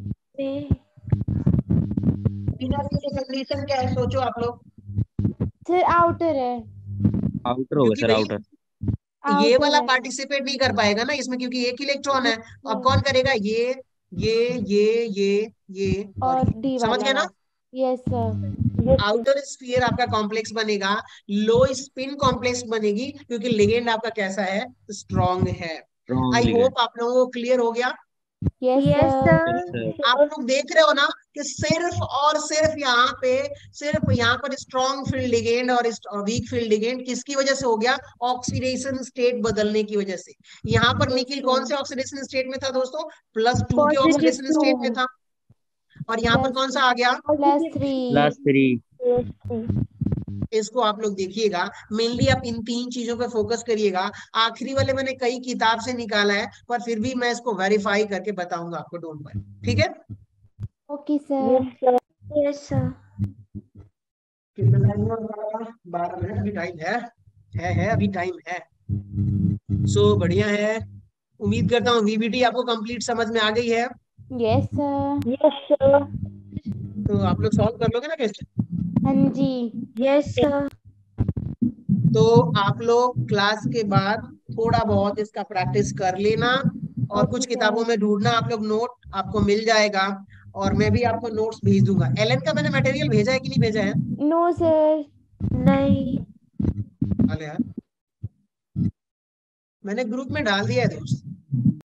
Speaker 1: इनर की कंडीशन क्या है सोचो आप लोग?
Speaker 3: सर आउटर है.
Speaker 6: Outer होगा
Speaker 1: क्योंकि
Speaker 6: सर,
Speaker 1: भाई
Speaker 6: outer.
Speaker 1: ये
Speaker 3: Outer
Speaker 1: वाला
Speaker 3: है.
Speaker 1: पार्टिसिपेट नहीं कर पाएगा ना इसमें क्योंकि एक इलेक्ट्रॉन है। अब कौन करेगा? ये ये ये ये ये और
Speaker 3: और
Speaker 1: ये।
Speaker 3: डी
Speaker 1: समझ गए
Speaker 3: वाला.
Speaker 1: ना?
Speaker 3: Yes sir.
Speaker 1: आउटर स्फीयर आपका कॉम्प्लेक्स बनेगा, लो स्पिन कॉम्प्लेक्स बनेगी क्योंकि लिगेंड आपका कैसा है? स्ट्रॉन्ग है।
Speaker 6: Strong
Speaker 1: आई
Speaker 6: ligand.
Speaker 1: होप आप लोगों को क्लियर हो गया।
Speaker 3: Yes
Speaker 2: yes
Speaker 3: sir.
Speaker 6: Yes sir.
Speaker 1: आप लोग देख रहे हो ना कि सिर्फ और सिर्फ यहाँ पे सिर्फ यहाँ पर स्ट्रॉन्ग फील्ड लिगेंड और वीक फील्ड लिगेंड किसकी वजह से हो गया? ऑक्सीडेशन स्टेट बदलने की वजह से। यहाँ पर निकिल कौन से ऑक्सीडेशन स्टेट में था दोस्तों? प्लस टू के
Speaker 2: Positive
Speaker 1: ऑक्सीडेशन स्टेट में
Speaker 2: two.
Speaker 1: था, और यहाँ पर कौन सा आ गया?
Speaker 3: Plus three.
Speaker 6: Plus three.
Speaker 1: इसको आप लोग देखिएगा, मेनली आप इन तीन चीजों पे फोकस करिएगा। आखिरी वाले मैंने कई किताब से निकाला है पर फिर भी मैं इसको वेरीफाई करके बताऊंगा आपको, डोंट वरी, ठीक है?
Speaker 3: Okay sir.
Speaker 2: Yes sir.
Speaker 1: कितना टाइम हुआ? बारह मिनट अभी टाइम है है है अभी टाइम है। सो बढ़िया है, उम्मीद करता हूँ वीबीटी आपको कंप्लीट समझ में आ गई है।
Speaker 3: Yes sir.
Speaker 2: Yes sir.
Speaker 1: तो आप लोग सॉल्व कर लोगे ना क्वेश्चन?
Speaker 3: हाँ जी।
Speaker 2: Yes sir.
Speaker 1: तो आप लोग क्लास के बाद थोड़ा बहुत इसका प्रैक्टिस कर लेना और कुछ किताबों में ढूंढना, आप लोग नोट आपको मिल जाएगा और मैं भी आपको नोट्स भेज दूंगा। एलन का मैंने मटेरियल भेजा है कि नहीं भेजा है?
Speaker 3: No sir.
Speaker 2: नहीं।
Speaker 1: अरे यार मैंने ग्रुप में डाल दिया है दोस्त।